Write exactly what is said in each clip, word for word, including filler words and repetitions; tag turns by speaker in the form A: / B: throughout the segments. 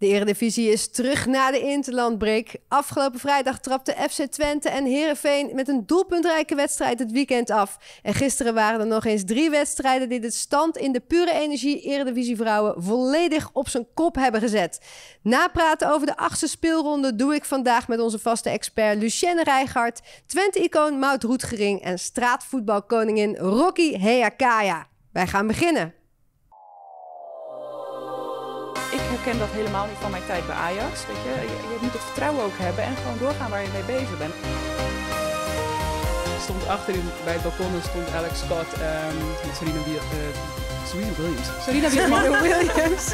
A: De Eredivisie is terug na de interlandbreak. Afgelopen vrijdag trapte F C Twente en Heerenveen met een doelpuntrijke wedstrijd het weekend af. En gisteren waren er nog eens drie wedstrijden die de stand in de pure energie Eredivisie vrouwen volledig op zijn kop hebben gezet. Napraten over de achtste speelronde doe ik vandaag met onze vaste expert Lucienne Rijgaard, Twente-icoon Maud Roetgering en straatvoetbalkoningin Rocky Heakaya. Wij gaan beginnen.
B: Ik herken dat helemaal niet van mijn tijd bij Ajax. Weet je? Je, je moet het vertrouwen ook hebben en gewoon doorgaan waar je mee bezig bent.
C: Ik stond achterin bij het balkon en stond Alex Scott um, met Serena, uh, Serena Williams.
B: Serena Williams.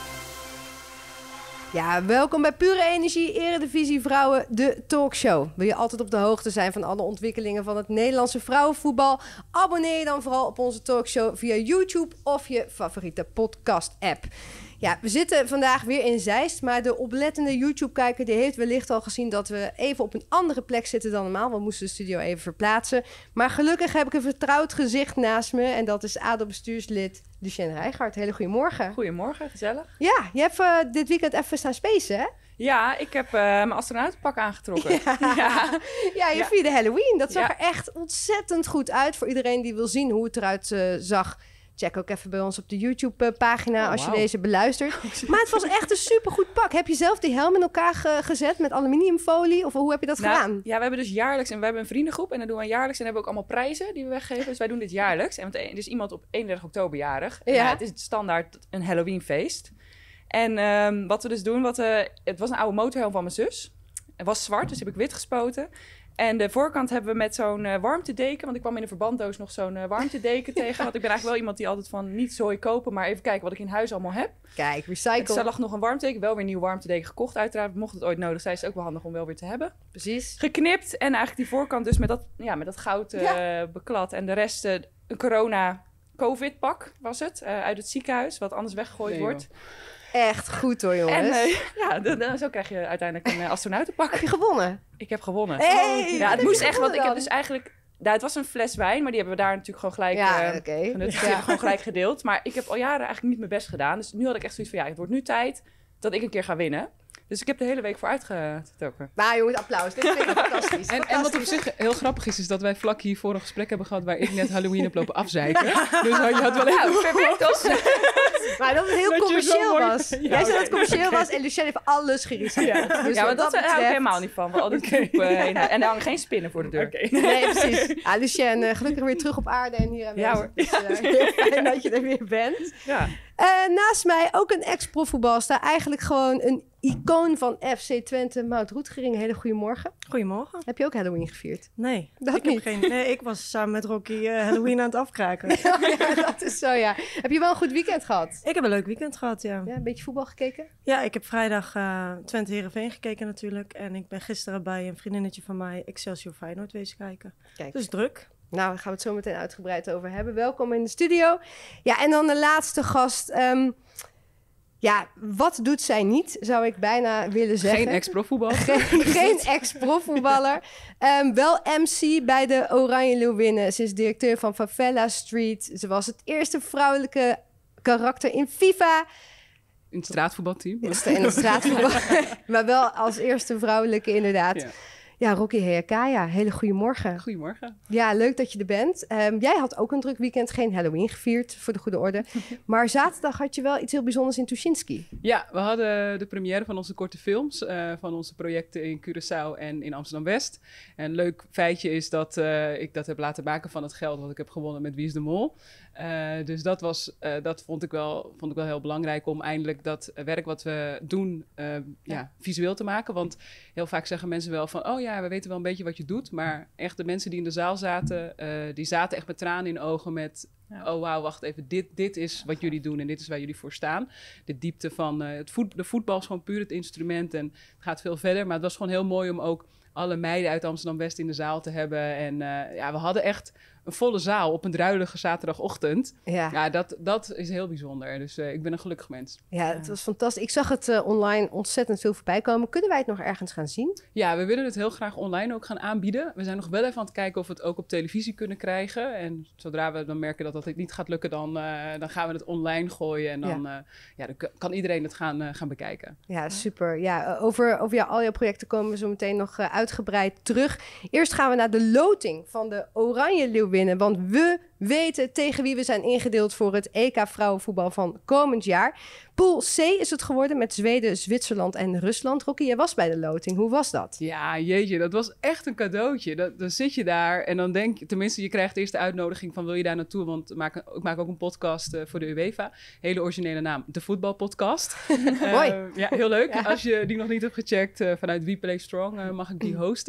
A: Ja, welkom bij Pure Energie Eredivisie Vrouwen, de talkshow. Wil je altijd op de hoogte zijn van alle ontwikkelingen van het Nederlandse vrouwenvoetbal? Abonneer je dan vooral op onze talkshow via YouTube of je favoriete podcast-app. Ja, we zitten vandaag weer in Zeist, maar de oplettende YouTube-kijker die heeft wellicht al gezien dat we even op een andere plek zitten dan normaal. We moesten de studio even verplaatsen. Maar gelukkig heb ik een vertrouwd gezicht naast me en dat is A D O-bestuurslid Lucienne Rijgaard. Hele goedemorgen.
B: Goedemorgen, gezellig.
A: Ja, je hebt uh, dit weekend even staan spacen, hè?
B: Ja, ik heb uh, mijn astronautenpak aangetrokken.
A: Ja, ja. ja je
B: ja.
A: vierde Halloween. Dat zag
B: ja.
A: er echt ontzettend goed uit. Voor iedereen die wil zien hoe het eruit uh, zag. Check ook even bij ons op de YouTube-pagina oh, als wow. je deze beluistert. Maar het was echt een supergoed pak. Heb je zelf die helm in elkaar ge- gezet met aluminiumfolie? Of hoe heb je dat
B: nou,
A: gedaan?
B: Ja, we hebben dus jaarlijks... En we hebben een vriendengroep en dan doen we jaarlijks. En hebben we ook allemaal prijzen die we weggeven. Dus wij doen dit jaarlijks. En er is iemand op eenendertig oktober jarig.
A: Ja.
B: Ja, het is standaard een Halloweenfeest. En um, wat we dus doen... Wat, uh, het was een oude motorhelm van mijn zus. Het was zwart, dus heb ik wit gespoten. En de voorkant hebben we met zo'n uh, warmtedeken... want ik kwam in de verbanddoos nog zo'n uh, warmtedeken tegen. Want ik ben eigenlijk wel iemand die altijd van niet zooi kopen... maar even kijken wat ik in huis allemaal heb.
A: Kijk, recycle.
B: Dus er lag nog een warmtedeken, wel weer een nieuw warmtedeken gekocht uiteraard. Mocht het ooit nodig zijn, is het ook wel handig om wel weer te hebben.
A: Precies.
B: Geknipt en eigenlijk die voorkant dus met dat, ja, met dat goud uh, ja. beklad. En de rest uh, een corona-covid-pak was het, uh, uit het ziekenhuis... wat anders weggegooid nee, wordt.
A: Echt goed hoor, jongens.
B: En uh, ja, de, de, zo krijg je uiteindelijk een uh, astronautenpak.
A: Heb je gewonnen?
B: Ik heb gewonnen.
A: Hey,
B: ja, het moest echt, want ik heb dus eigenlijk... Nou, het was een fles wijn, maar die hebben we daar natuurlijk gewoon gelijk
A: ja,
B: uh,
A: okay.
B: genuttigd. Die hebben we gewoon gelijk gedeeld. Maar ik heb al jaren eigenlijk niet mijn best gedaan. Dus nu had ik echt zoiets van, ja, het wordt nu tijd dat ik een keer ga winnen. Dus ik heb de hele week voor uitgetrokken.
A: Nou jongens, applaus. Dit vind ik fantastisch.
C: En,
A: fantastisch.
C: en wat op zich heel grappig is, is dat wij vlak hiervoor een gesprek hebben gehad waar ik net Halloween heb lopen afzeiken. Dus je had wel even...
B: Nou, perfect toch?
A: Maar dat het heel
C: dat
A: commercieel was.
C: Ja,
A: Jij zei
C: okay.
A: dat het commercieel was en Lucienne heeft alles gerecycled.
B: Ja,
A: dus
B: ja maar dat, dat hou ik helemaal niet van. Al die
C: okay.
B: troep, uh, heen, en er hangen geen spinnen voor de deur.
C: Okay.
A: Nee, precies. Ah, Lucienne, gelukkig weer terug op aarde en hier aan
B: ja, hoor.
A: Dus, uh, heel fijn dat je er weer bent.
B: Ja.
A: Uh, naast mij ook een ex-profvoetbalster. Eigenlijk gewoon een icoon van F C Twente, Maud Roetgering. Hele goedemorgen.
D: Goedemorgen.
A: Heb je ook Halloween gevierd?
D: Nee,
A: dat
D: ik
A: niet.
D: Heb geen, nee, ik was samen met Rocky uh, Halloween aan het afkraken.
A: Ja, ja, dat is zo, ja. Heb je wel een goed weekend gehad?
D: Ik heb een leuk weekend gehad, ja.
A: Ja, een beetje voetbal gekeken?
D: Ja, ik heb vrijdag uh, Twente Heerenveen gekeken natuurlijk. En ik ben gisteren bij een vriendinnetje van mij Excelsior Feyenoord wezen kijken.
A: Kijk.
D: Dus druk.
A: Nou, daar gaan we het zo meteen uitgebreid over hebben. Welkom in de studio. Ja, en dan de laatste gast. Um, ja, wat doet zij niet, zou ik bijna willen zeggen.
C: Geen ex-profvoetballer.
A: Geen, geen ex-profvoetballer. Um, wel M C bij de Oranje Leeuwinnen. Ze is directeur van Favela Street. Ze was het eerste vrouwelijke karakter in FIFA.
C: In het straatvoetbalteam.
A: In het straatvoetbal. Maar wel als eerste vrouwelijke inderdaad. Ja. Ja, Rocky Heakaya, hele goedemorgen.
C: Goedemorgen.
A: Ja, leuk dat je er bent. Um, jij had ook een druk weekend, geen Halloween gevierd, voor de goede orde. Maar zaterdag had je wel iets heel bijzonders in Tuschinski.
C: Ja, we hadden de première van onze korte films, uh, van onze projecten in Curaçao en in Amsterdam-West. En een leuk feitje is dat uh, ik dat heb laten maken van het geld wat ik heb gewonnen met Wie is de Mol. Uh, dus dat, was, uh, dat vond, ik wel, vond ik wel heel belangrijk om eindelijk dat werk wat we doen uh, ja. Ja, visueel te maken. Want heel vaak zeggen mensen wel van, oh ja, we weten wel een beetje wat je doet. Maar echt de mensen die in de zaal zaten, uh, die zaten echt met tranen in de ogen met... Ja. Oh wauw, wacht even, dit, dit is wat jullie doen en dit is waar jullie voor staan. De diepte van uh, het voet, de voetbal is gewoon puur het instrument en het gaat veel verder. Maar het was gewoon heel mooi om ook alle meiden uit Amsterdam-West in de zaal te hebben. En uh, ja, we hadden echt een volle zaal op een druilige zaterdagochtend.
A: Ja.
C: Ja, dat, dat is heel bijzonder. Dus uh, ik ben een gelukkig mens.
A: Ja, het was fantastisch. Ik zag het uh, online ontzettend veel voorbij komen. Kunnen wij het nog ergens gaan zien?
C: Ja, we willen het heel graag online ook gaan aanbieden. We zijn nog wel even aan het kijken of we het ook op televisie kunnen krijgen. En zodra we dan merken dat dat niet gaat lukken, dan, uh, dan gaan we het online gooien. En dan, ja. Uh, ja, dan kan iedereen het gaan, uh, gaan bekijken.
A: Ja, super. Ja, over, over ja, al jouw projecten komen we zo meteen nog uh, uitgebreid terug. Eerst gaan we naar de loting van de Oranje Leeuwinnen. Want we weten tegen wie we zijn ingedeeld voor het E K vrouwenvoetbal van komend jaar. Pool C is het geworden met Zweden, Zwitserland en Rusland. Rocky, jij was bij de loting. Hoe was dat?
C: Ja, jeetje, dat was echt een cadeautje. Dat, dan zit je daar en dan denk je... Tenminste, je krijgt eerst de uitnodiging van wil je daar naartoe? Want ik maak, ik maak ook een podcast uh, voor de UEFA. Hele originele naam, de Voetbalpodcast.
A: Mooi.
C: Uh, ja, heel leuk.
A: Ja.
C: Als je die nog niet hebt gecheckt, uh, vanuit We Play Strong uh, mag ik die hosten.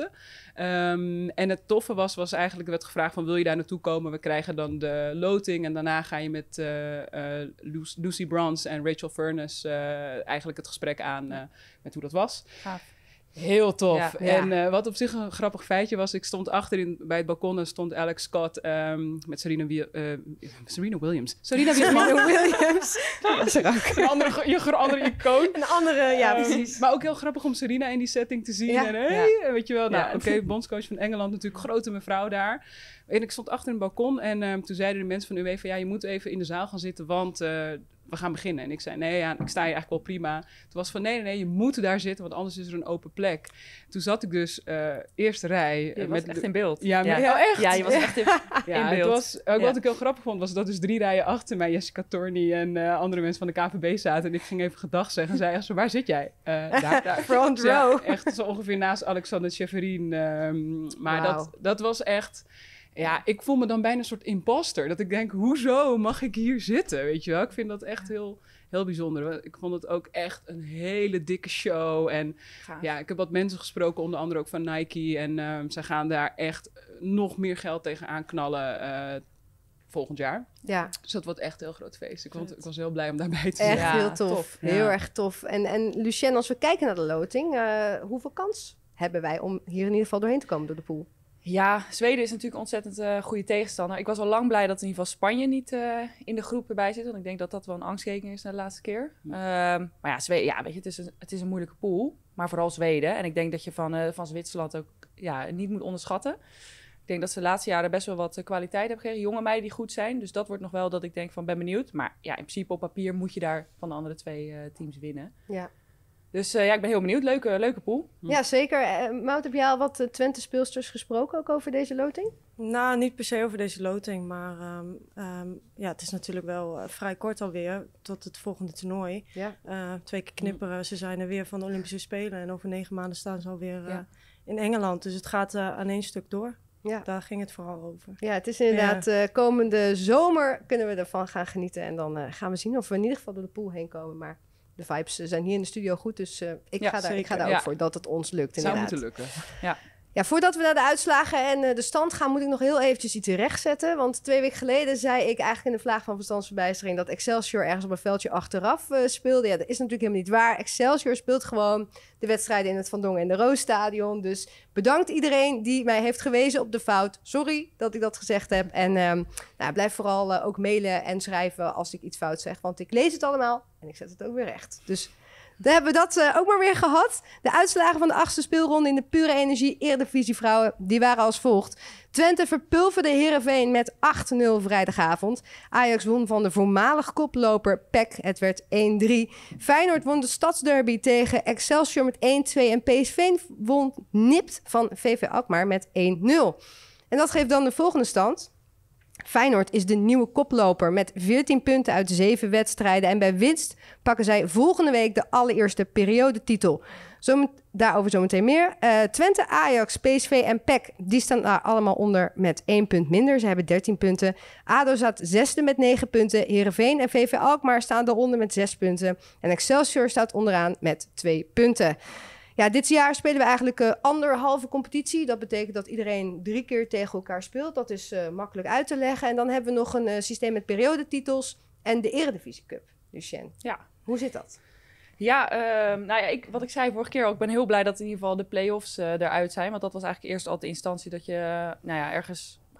C: Um, en het toffe was, was eigenlijk, er werd gevraagd van wil je daar naartoe komen? We krijgen dan de loting en daarna ga je met uh, uh, Lucy Bronze en Rachel Furness uh, eigenlijk het gesprek aan uh, met hoe dat was.
B: Gaaf.
C: Heel tof.
B: Ja,
A: ja.
C: En uh, wat op zich een grappig feitje was, ik stond achterin bij het balkon en stond Alex Scott um, met Serena, Wie- uh, Serena Williams. Serena
A: Serena Williams. Dat is er ook.
C: een andere, je andere icoon.
D: Een andere, ja,
C: Um,
D: precies.
C: Maar ook heel grappig om Serena in die setting te zien.
A: Ja,
C: En hey,
A: ja.
C: weet je wel, nou
B: Ja.
C: oké, okay, bondscoach van Engeland, natuurlijk grote mevrouw daar. En ik stond achter een balkon en um, toen zeiden de mensen van de UEFA, ja, je moet even in de zaal gaan zitten, want uh, we gaan beginnen. En ik zei, nee, ja, ik sta hier eigenlijk wel prima. Toen was het van, nee, nee, nee, je moet daar zitten, want anders is er een open plek. Toen zat ik dus uh, eerste rij.
B: Je
C: uh,
B: was
C: met
B: echt
C: de,
B: in beeld.
C: Ja, maar,
B: ja.
C: oh, echt?
B: Ja, je was echt in,
C: ja,
B: in
C: het
B: beeld.
C: was, ook
B: Ja.
C: wat ik heel grappig vond, was dat dus drie rijen achter mij Jessica Torney en uh, andere mensen van de K V B zaten. En ik ging even gedag zeggen en zei echt zo, waar zit jij? Uh, daar, daar.
A: Front
C: Dus ja,
A: row.
C: echt zo ongeveer naast Alexander Tjeferin. Um, maar
A: Wauw.
C: dat, dat was echt... Ja, ik voel me dan bijna een soort imposter. Dat ik denk, hoezo mag ik hier zitten? Weet je wel? Ik vind dat echt heel, heel bijzonder. Ik vond het ook echt een hele dikke show. En
B: Gaaf.
C: ja, ik heb wat mensen gesproken, onder andere ook van Nike. En um, zij gaan daar echt nog meer geld tegenaan knallen uh, volgend jaar.
A: Ja,
C: Dus dat wordt echt een heel groot feest. Ik, vond, ik was heel blij om daarbij te
A: echt
C: zijn.
B: Ja,
A: heel tof.
B: tof.
A: Heel
C: Ja.
A: erg tof. En, en Lucien, als we kijken naar de loting, uh, hoeveel kans hebben wij om hier in ieder geval doorheen te komen door de pool?
B: Ja, Zweden is natuurlijk een ontzettend uh, goede tegenstander. Ik was al lang blij dat in ieder geval Spanje niet uh, in de groep erbij zit. Want ik denk dat dat wel een angstkeking is na de laatste keer. Um, maar ja, Zweden, ja, weet je, het is, een, het is een moeilijke pool. Maar vooral Zweden. En ik denk dat je van, uh, van Zwitserland ook ja, niet moet onderschatten. Ik denk dat ze de laatste jaren best wel wat uh, kwaliteit hebben gekregen. Jonge meiden die goed zijn. Dus dat wordt nog wel dat ik denk van ben benieuwd. Maar ja, in principe op papier moet je daar van de andere twee uh, teams winnen.
A: Ja.
B: Dus uh, ja, ik ben heel benieuwd. Leuke, leuke pool.
C: Hm.
A: Ja, zeker. Uh, Maud, heb jij al wat uh, Twente-speelsters gesproken ook over deze loting?
D: Nou, niet per se over deze loting, maar um, um, ja, het is natuurlijk wel uh, vrij kort alweer tot het volgende toernooi.
A: Ja.
D: Uh, twee keer knipperen, ze zijn er weer van de Olympische Spelen en over negen maanden staan ze alweer uh,
B: Ja.
D: in Engeland. Dus het gaat uh, aan één stuk door.
A: Ja.
D: Daar ging het vooral over.
A: Ja, het is inderdaad uh, komende zomer kunnen we ervan gaan genieten. En dan uh, gaan we zien of we in ieder geval door de pool heen komen. Maar de vibes uh, zijn hier in de studio goed, dus uh, ik,
B: Ja,
A: ga daar, ik ga
D: zeker.
A: daar ook
B: Ja.
A: voor dat het ons lukt.
C: Het zou
A: Inderdaad.
C: moeten lukken.
A: Ja, voordat we naar de uitslagen en uh, de stand gaan, moet ik nog heel eventjes iets terechtzetten. Want twee weken geleden zei ik eigenlijk in de vlaag van verstandsverbijstering dat Excelsior ergens op een veldje achteraf uh, speelde. Ja, dat is natuurlijk helemaal niet waar. Excelsior speelt gewoon de wedstrijden in het Van Dongen en de Roosstadion. Dus bedankt iedereen die mij heeft gewezen op de fout. Sorry dat ik dat gezegd heb. En um, nou, blijf vooral uh, ook mailen en schrijven als ik iets fout zeg. Want ik lees het allemaal en ik zet het ook weer recht. Dus daar hebben we dat uh, ook maar weer gehad. De uitslagen van de achtste speelronde in de Pure Energie Eredivisie Vrouwen, die waren als volgt. Twente verpulverde Heerenveen met acht nul vrijdagavond. Ajax won van de voormalig koploper P E C. Het werd één drie. Feyenoord won de Stadsderby tegen Excelsior met één twee. En P S V won nipt van V V Alkmaar met één nul. En dat geeft dan de volgende stand. Feyenoord is de nieuwe koploper met veertien punten uit zeven wedstrijden. En bij winst pakken zij volgende week de allereerste periodetitel. Zo, daarover zometeen meer. Uh, Twente, Ajax, P S V en P E C, die staan daar allemaal onder met één punt minder. Ze hebben dertien punten. A D O staat zesde met negen punten. Heerenveen en V V Alkmaar staan daaronder met zes punten. En Excelsior staat onderaan met twee punten. Ja, dit jaar spelen we eigenlijk uh, anderhalve competitie. Dat betekent dat iedereen drie keer tegen elkaar speelt. Dat is uh, makkelijk uit te leggen. En dan hebben we nog een uh, systeem met periodetitels en de Eredivisie Cup. Lucien,
B: Ja.
A: hoe zit dat?
B: Ja, uh, nou ja, ik, wat ik zei vorige keer ook, ik ben heel blij dat in ieder geval de play-offs uh, eruit zijn. Want dat was eigenlijk eerst altijd de instantie dat je, uh, nou ja, ergens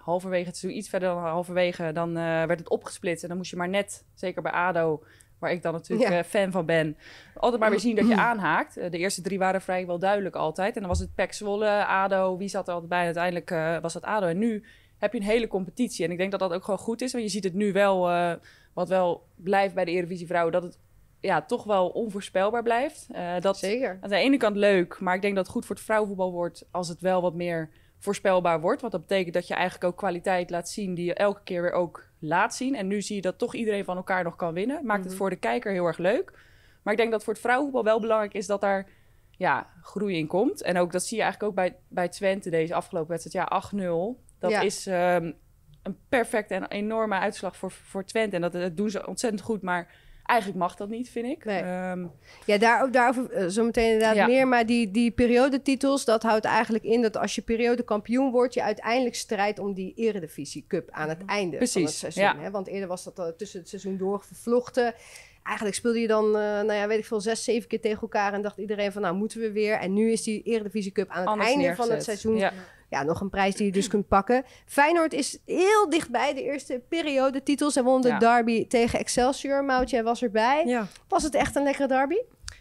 B: halverwege het seizoen, iets verder dan halverwege, dan uh, werd het opgesplitst. En dan moest je maar net, zeker bij A D O, waar ik dan natuurlijk ja. uh, fan van ben, altijd maar weer zien dat je aanhaakt. Uh, de eerste drie waren vrijwel duidelijk altijd. En dan was het P E C Zwolle, A D O, wie zat er altijd bij? Uiteindelijk uh, was dat A D O. En nu heb je een hele competitie. En ik denk dat dat ook gewoon goed is. Want je ziet het nu wel, uh, wat wel blijft bij de Eredivisie Vrouwen, dat het ja, toch wel onvoorspelbaar blijft. Uh, dat
A: Zeker.
B: Aan de ene kant leuk, maar ik denk dat het goed voor het vrouwenvoetbal wordt als het wel wat meer voorspelbaar wordt. Want dat betekent dat je eigenlijk ook kwaliteit laat zien die je elke keer weer ook laat zien. En nu zie je dat toch iedereen van elkaar nog kan winnen. Maakt mm-hmm. het voor de kijker heel erg leuk. Maar ik denk dat voor het vrouwenvoetbal wel belangrijk is dat daar ja, groei in komt. En ook dat zie je eigenlijk ook bij, bij Twente deze afgelopen wedstrijd. Ja, acht nul. Dat ja. is um, een perfecte en enorme uitslag voor, voor Twente. En dat, dat doen ze ontzettend goed, maar eigenlijk mag dat niet, vind ik.
A: Nee.
B: Um,
A: ja, daar, daarover uh, zometeen inderdaad ja. meer. Maar die, die periodetitels, dat houdt eigenlijk in dat als je periodekampioen wordt, je uiteindelijk strijdt om die Eredivisie Cup aan het einde
B: Precies.
A: van het seizoen.
B: Ja.
A: Hè? Want eerder was dat uh, tussen het seizoen door vervlochten. Eigenlijk speelde je dan, uh, nou ja, weet ik veel, zes, zeven keer tegen elkaar en dacht iedereen van, nou, moeten we weer. En nu is die Eredivisie Cup aan het
B: Anders
A: einde
B: neergezet.
A: van het seizoen.
B: Ja.
A: Ja, nog een prijs die je dus kunt pakken. Feyenoord is heel dichtbij de eerste periodetitels. En won de
B: ja.
A: derby tegen Excelsior. Moutje, jij was erbij.
D: Ja.
A: Was het echt een lekkere derby?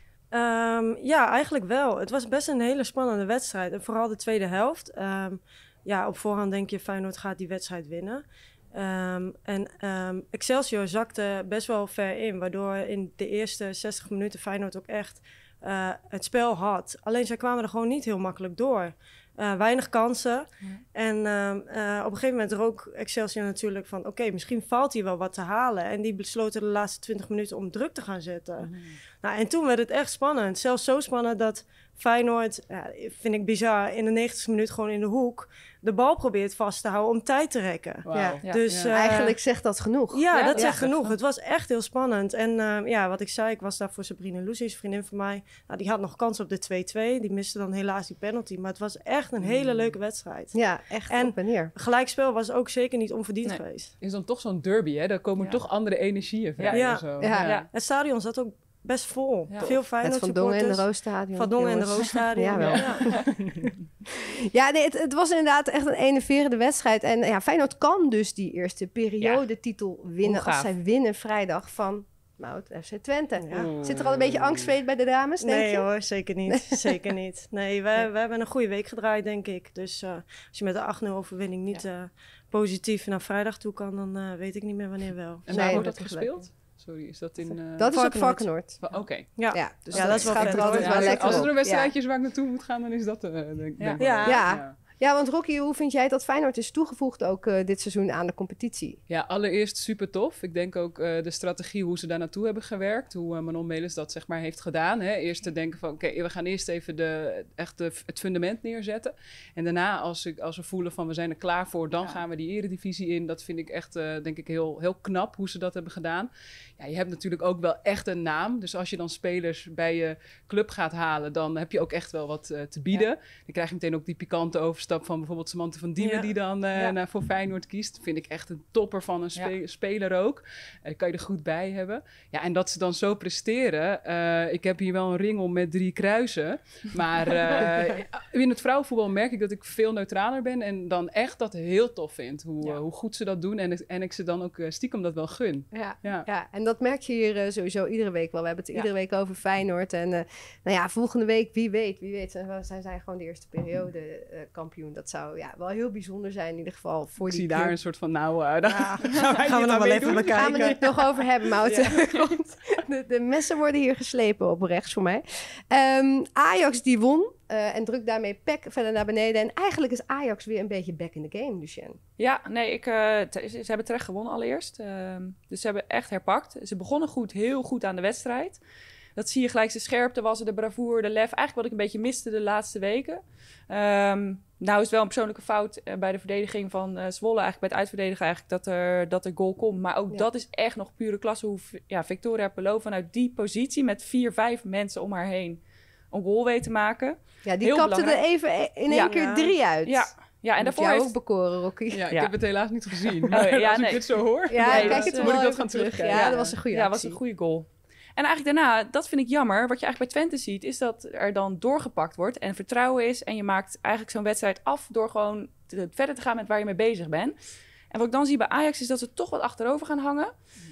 D: Um, ja, eigenlijk wel. Het was best een hele spannende wedstrijd. En vooral de tweede helft. Um, ja, op voorhand denk je Feyenoord gaat die wedstrijd winnen. Um, en um, Excelsior zakte best wel ver in. Waardoor in de eerste zestig minuten Feyenoord ook echt uh, het spel had. Alleen zij kwamen er gewoon niet heel makkelijk door. Uh, weinig kansen. Ja. En uh, uh, op een gegeven moment rook Excelsior natuurlijk van, oké, okay, misschien valt hier wel wat te halen. En die besloten de laatste twintig minuten om druk te gaan zetten. Mm. Nou, en toen werd het echt spannend. Zelfs zo spannend dat Feyenoord, ja, vind ik bizar, in de negentigste minuut gewoon in de hoek de bal probeert vast te houden om tijd te rekken.
A: Wow. Ja.
D: Ja. Dus,
A: ja.
D: Uh,
A: Eigenlijk zegt dat genoeg.
D: Ja,
A: ja
D: dat
A: ja.
D: zegt genoeg. Het was echt heel spannend. En uh, ja, wat ik zei, ik was daar voor Sabrina Lucies, vriendin van mij. Nou, die had nog kans op de twee-twee. Die miste dan helaas die penalty. Maar het was echt een hele leuke wedstrijd.
A: Ja, echt
D: en
A: op en neer.
D: Gelijkspel was ook zeker niet onverdiend
B: nee.
D: geweest.
C: Is dan toch zo'n derby, hè? Daar komen ja. toch andere energieën vrij.
D: Ja.
C: Ja. Zo.
D: Ja. Ja. Ja. Het stadion zat ook best vol. Ja. Veel Feyenoord
A: Van Dongen en de Roosstadion.
D: Van Dongen en de Roosstadion.
A: Ja, wel. Ja, ja nee, het, het was inderdaad echt een enerverende wedstrijd. En ja, Feyenoord kan dus die eerste periodetitel ja. winnen. Ongaaf. Als zij winnen vrijdag van Mout F C Twente. Ja. Zit er al een beetje angstzweet bij de dames, denk
D: nee,
A: je?
D: Nee hoor, zeker niet. zeker niet. Nee, we, nee. we hebben een goede week gedraaid, denk ik. Dus uh, als je met de acht nul overwinning niet ja. uh, positief naar vrijdag toe kan, dan uh, weet ik niet meer wanneer wel.
C: En waar nee, wordt dat gespeeld? Sorry, is dat in... Uh...
A: Dat is op Varkenoord.
C: Oké. Okay.
A: Ja. ja, dus
D: ja, dat is wel
A: gaat er altijd ja, wel lekker
C: Als er
A: op.
C: een wedstrijdje is waar ik naartoe moet gaan, dan is dat uh, denk,
A: ja.
C: denk
A: ja. Ja. ja. Ja, want Rocky, hoe vind jij dat Feyenoord is toegevoegd ook uh, dit seizoen aan de competitie?
C: Ja, allereerst super tof. Ik denk ook uh, de strategie, hoe ze daar naartoe hebben gewerkt. Hoe uh, Manon Melis dat zeg maar heeft gedaan. Hè. Eerst te denken van, oké, okay, we gaan eerst even de, echt de, het fundament neerzetten. En daarna, als, ik, als we voelen van, we zijn er klaar voor, dan ja. gaan we die eredivisie in. Dat vind ik echt, uh, denk ik, heel, heel knap hoe ze dat hebben gedaan. Ja, je hebt natuurlijk ook wel echt een naam. Dus als je dan spelers bij je club gaat halen, dan heb je ook echt wel wat uh, te bieden. Ja. Dan krijg je meteen ook die pikante overstap van bijvoorbeeld Samantha van Diemen, ja. die dan uh, ja. naar, voor Feyenoord kiest. Vind ik echt een topper van een spe- ja. speler ook. Uh, kan je er goed bij hebben. Ja, en dat ze dan zo presteren. Uh, ik heb hier wel een ring om met drie kruisen. Maar uh, in het vrouwenvoetbal merk ik dat ik veel neutraler ben en dan echt dat heel tof vind. Hoe, ja. uh, hoe goed ze dat doen en, en ik ze dan ook uh, stiekem dat wel gun.
A: Ja, ja. ja, en dat merk je hier uh, sowieso iedere week wel. We hebben het ja. iedere week over Feyenoord. En uh, nou ja, volgende week, wie weet, wie weet, zijn zij gewoon de eerste periode uh, kampioen. Dat zou ja, wel heel bijzonder zijn in ieder geval voor
C: ik
A: die
C: zie
A: club.
C: daar een soort van, nou, uh, dan
D: ja. gaan, gaan we nog wel even bekijken.
A: Gaan we het nog over hebben, Mouten. Ja. de, de messen worden hier geslepen op rechts voor mij. Um, Ajax die won uh, en drukt daarmee P E C verder naar beneden. En eigenlijk is Ajax weer een beetje back in the game, Lucien.
B: Ja, nee, ik, uh, t- ze hebben terecht gewonnen allereerst. Uh, dus ze hebben echt herpakt. Ze begonnen goed, heel goed aan de wedstrijd. Dat zie je gelijk, de scherpte was er, de bravoure, de lef. Eigenlijk wat ik een beetje miste de laatste weken. Um, nou is het wel een persoonlijke fout uh, bij de verdediging van uh, Zwolle. Eigenlijk bij het uitverdedigen eigenlijk dat er, dat er goal komt. Maar ook ja. dat is echt nog pure klasse. Hoe ja, Victoria Pelot vanuit die positie met vier, vijf mensen om haar heen een goal weet te maken.
A: Ja, die Heel kapte belangrijk. er even in één ja. keer drie uit.
B: Ja. Ja, en daarvoor
A: jou
B: heeft...
A: ook bekoren, Rocky.
C: Ja, ik
B: ja.
C: heb het helaas niet gezien. Maar
B: oh, ja,
C: als
B: nee.
C: ik dit zo hoor,
A: ja,
B: nee,
A: kijk het
C: moet ik dat gaan
A: terug.
C: terugkijken.
A: Ja, dat was een goede
B: Ja, dat
A: actie.
B: was een goede goal. En eigenlijk daarna, dat vind ik jammer, wat je eigenlijk bij Twente ziet, is dat er dan doorgepakt wordt en vertrouwen is. En je maakt eigenlijk zo'n wedstrijd af door gewoon te, verder te gaan met waar je mee bezig bent. En wat ik dan zie bij Ajax is dat ze toch wat achterover gaan hangen.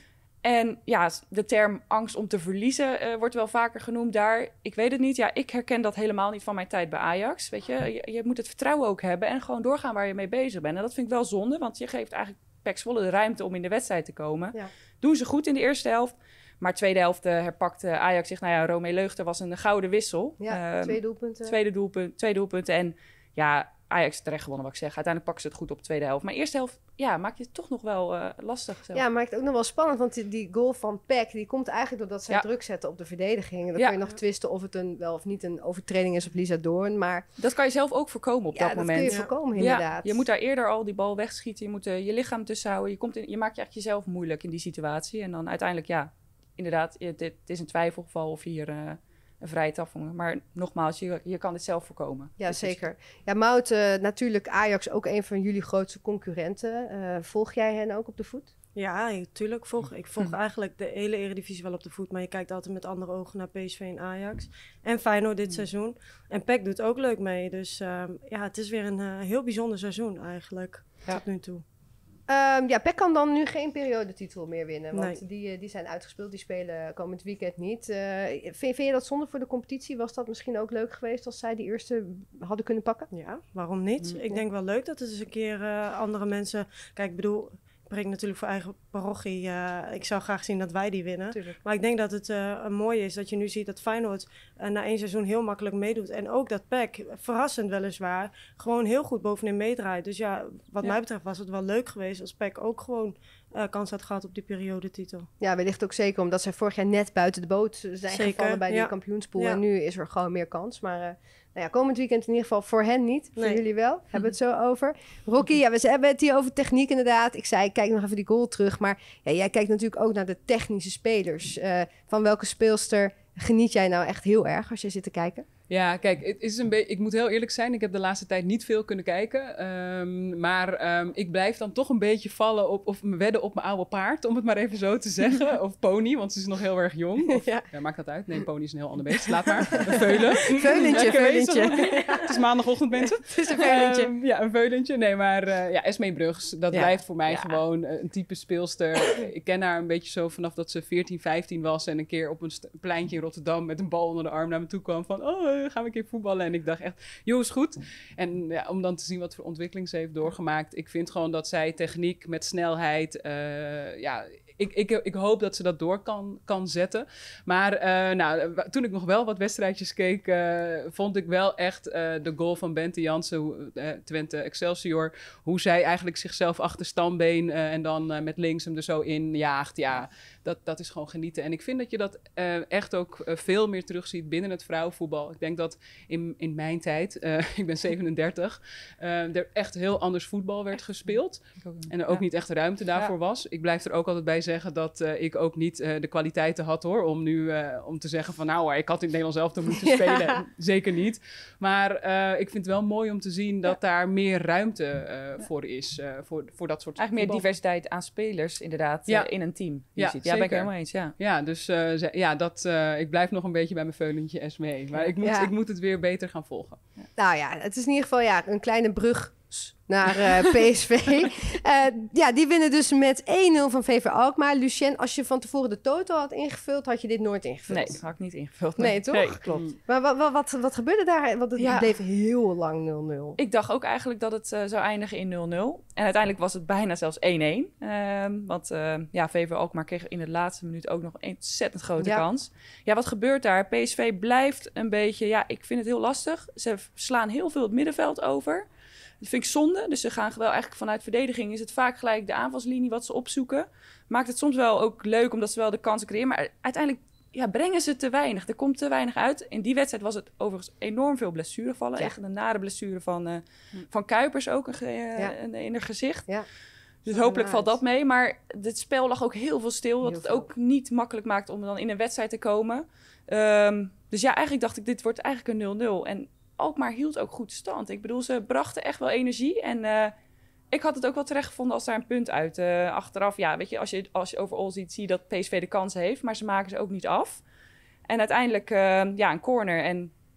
B: En ja, de term angst om te verliezen uh, wordt wel vaker genoemd daar. Ik weet het niet. Ja, ik herken dat helemaal niet van mijn tijd bij Ajax. Weet je, je, je moet het vertrouwen ook hebben en gewoon doorgaan waar je mee bezig bent. En dat vind ik wel zonde, want je geeft eigenlijk P E C Zwolle de ruimte om in de wedstrijd te komen. Ja. Doen ze goed in de eerste helft. Maar tweede helft uh, herpakte Ajax zich. Nou ja, Romee Leugter was een gouden wissel.
A: Ja, um, twee doelpunten.
B: Tweede doelpunt, twee doelpunten. En ja, Ajax terecht gewonnen, wat ik zeg. Uiteindelijk pakken ze het goed op de tweede helft. Maar eerste helft, ja, maak je het toch nog wel uh, lastig. Zelf.
A: Ja, maakt het ook nog wel spannend. Want die, die goal van P E C, die komt eigenlijk doordat zij ja. druk zetten op de verdediging. Dan ja. kun je nog twisten of het een wel of niet een overtreding is op Lisa Doorn. Maar
B: dat kan je zelf ook voorkomen op
A: ja,
B: dat moment.
A: Ja, dat kun je voorkomen, inderdaad.
B: Ja, je moet daar eerder al die bal wegschieten. Je moet uh, je lichaam tussen houden. Je, komt in, je maakt je echt jezelf moeilijk in die situatie. En dan uiteindelijk, ja, inderdaad, het, het is een twijfelgeval of hier... Uh, een vrije trap. Maar nogmaals, je, je kan dit zelf voorkomen.
A: Ja, dus zeker. Ja, Maud, uh, natuurlijk Ajax ook een van jullie grootste concurrenten. Uh, volg jij hen ook op de voet?
D: Ja, natuurlijk. Volg, ik volg eigenlijk de hele Eredivisie wel op de voet. Maar je kijkt altijd met andere ogen naar P S V en Ajax. En Feyenoord dit seizoen. En P E C doet ook leuk mee. Dus uh, ja, het is weer een uh, heel bijzonder seizoen eigenlijk. Ja. Tot nu toe.
A: Um, ja, P E C kan dan nu geen periodetitel meer winnen. Want
D: nee.
A: die, die zijn uitgespeeld. Die spelen komend weekend niet. Uh, vind, vind je dat zonde voor de competitie? Was dat misschien ook leuk geweest als zij die eerste hadden kunnen pakken?
D: Ja, waarom niet? Mm, ik ja. denk wel leuk dat het eens een keer uh, andere mensen... Kijk, ik bedoel... Ik breek natuurlijk voor eigen parochie. Uh, ik zou graag zien dat wij die winnen.
A: Tuurlijk.
D: Maar ik denk dat het uh, mooi is dat je nu ziet dat Feyenoord uh, na één seizoen heel makkelijk meedoet. En ook dat P E C, verrassend weliswaar, gewoon heel goed bovenin meedraait. Dus ja, wat ja. mij betreft was het wel leuk geweest als P E C ook gewoon uh, kans had gehad op die periodetitel.
A: Ja, wellicht ook zeker omdat zij vorig jaar net buiten de boot zijn zeker, gevallen bij ja. die kampioenspool. Ja. En nu is er gewoon meer kans. Maar... Uh, Nou ja, komend weekend in ieder geval voor hen niet. Voor nee. jullie wel. Hebben we het zo over. Rocky, ja, we hebben het hier over techniek inderdaad. Ik zei, ik kijk nog even die goal terug. Maar ja, jij kijkt natuurlijk ook naar de technische spelers. Uh, van welke speelster geniet jij nou echt heel erg als je zit te kijken?
C: Ja, kijk, het is een beetje. Ik moet heel eerlijk zijn, ik heb de laatste tijd niet veel kunnen kijken. Um, maar um, ik blijf dan toch een beetje vallen op, of me wedden op mijn oude paard, om het maar even zo te zeggen. Of pony, want ze is nog heel erg jong. Of, ja. Ja, maakt dat uit? Nee, pony is een heel ander beest. Laat maar. Een veulen.
A: Veulentje, veulentje.
C: Ja, het is maandagochtend, mensen.
A: Het is een veulentje.
C: Um, ja, een veulentje. Nee, maar uh, ja, Esmee Brugs, dat ja. blijft voor mij ja. gewoon uh, een type speelster. Ik ken haar een beetje zo vanaf dat ze veertien, vijftien was en een keer op een st- pleintje in Rotterdam met een bal onder de arm naar me toe kwam van, oh, gaan we een keer voetballen. En ik dacht echt, joh, is goed. En ja, om dan te zien wat voor ontwikkeling ze heeft doorgemaakt. Ik vind gewoon dat zij techniek met snelheid, uh, ja, ik, ik, ik hoop dat ze dat door kan, kan zetten. Maar uh, nou, toen ik nog wel wat wedstrijdjes keek, uh, vond ik wel echt uh, de goal van Bente Jansen, uh, Twente Excelsior, hoe zij eigenlijk zichzelf achter standbeen uh, en dan uh, met links hem er zo in jaagt. Ja, dat, dat is gewoon genieten. En ik vind dat je dat uh, echt ook uh, veel meer terugziet binnen het vrouwenvoetbal. Ik denk dat in, in mijn tijd, uh, ik ben zevenendertig, uh, er echt heel anders voetbal werd gespeeld. En er ook ja. niet echt ruimte daarvoor ja. was. Ik blijf er ook altijd bij zeggen dat uh, ik ook niet uh, de kwaliteiten had hoor, om nu uh, om te zeggen van nou, ik had in het Nederlands elftal moeten spelen. Ja. Zeker niet. Maar uh, ik vind het wel mooi om te zien dat ja. daar meer ruimte uh, ja. voor is, uh, voor, voor dat soort
B: Eigenlijk meer
C: voetbal.
B: Diversiteit aan spelers inderdaad ja. uh, in een team.
C: Ja,
B: ziet. Ja, ben ik helemaal eens. Ja,
C: ja dus uh, ja, dat, uh, ik blijf nog een beetje bij mijn veulentje Esmee. Maar ik moet, ja. ik moet het weer beter gaan volgen.
A: Ja. Nou ja, het is in ieder geval ja, een kleine brug naar uh, P S V. uh, ja, die winnen dus met één nul van V V Alkmaar. Lucien, als je van tevoren de toto had ingevuld, had je dit nooit ingevuld.
B: Nee, dat had ik niet ingevuld. Nee,
A: nee toch?
B: Nee, klopt.
A: Maar wat, wat, wat, wat gebeurde daar? Want het ja. bleef heel lang nul nul.
B: Ik dacht ook eigenlijk dat het uh, zou eindigen in nul nul. En uiteindelijk was het bijna zelfs één één. Uh, want uh, ja, V V Alkmaar kreeg in de laatste minuut ook nog een ontzettend grote ja. kans. Ja, wat gebeurt daar? P S V blijft een beetje... Ja, ik vind het heel lastig. Ze slaan heel veel het middenveld over. Dat vind ik zonde. Dus ze gaan wel eigenlijk vanuit verdediging. Is het vaak gelijk de aanvalslinie wat ze opzoeken. Maakt het soms wel ook leuk omdat ze wel de kansen creëren. Maar uiteindelijk ja, brengen ze te weinig. Er komt te weinig uit. In die wedstrijd was het overigens enorm veel blessurevallen. Ja. Echt een nare blessure van, uh, van Kuipers ook uh, ja. in haar gezicht. Ja. Dus hopelijk valt dat mee. Maar het spel lag ook heel veel stil. Wat heel het veel. Ook niet makkelijk maakt om dan in een wedstrijd te komen. Um, dus ja, eigenlijk dacht ik, dit wordt eigenlijk een nul nul. En Alkmaar hield ook goed stand. Ik bedoel, ze brachten echt wel energie. En uh, ik had het ook wel terecht gevonden als daar een punt uit. Uh, achteraf, ja, weet je, als je, als je overal ziet, zie je dat P S V de kans heeft. Maar ze maken ze ook niet af. En uiteindelijk, uh, ja, een corner. En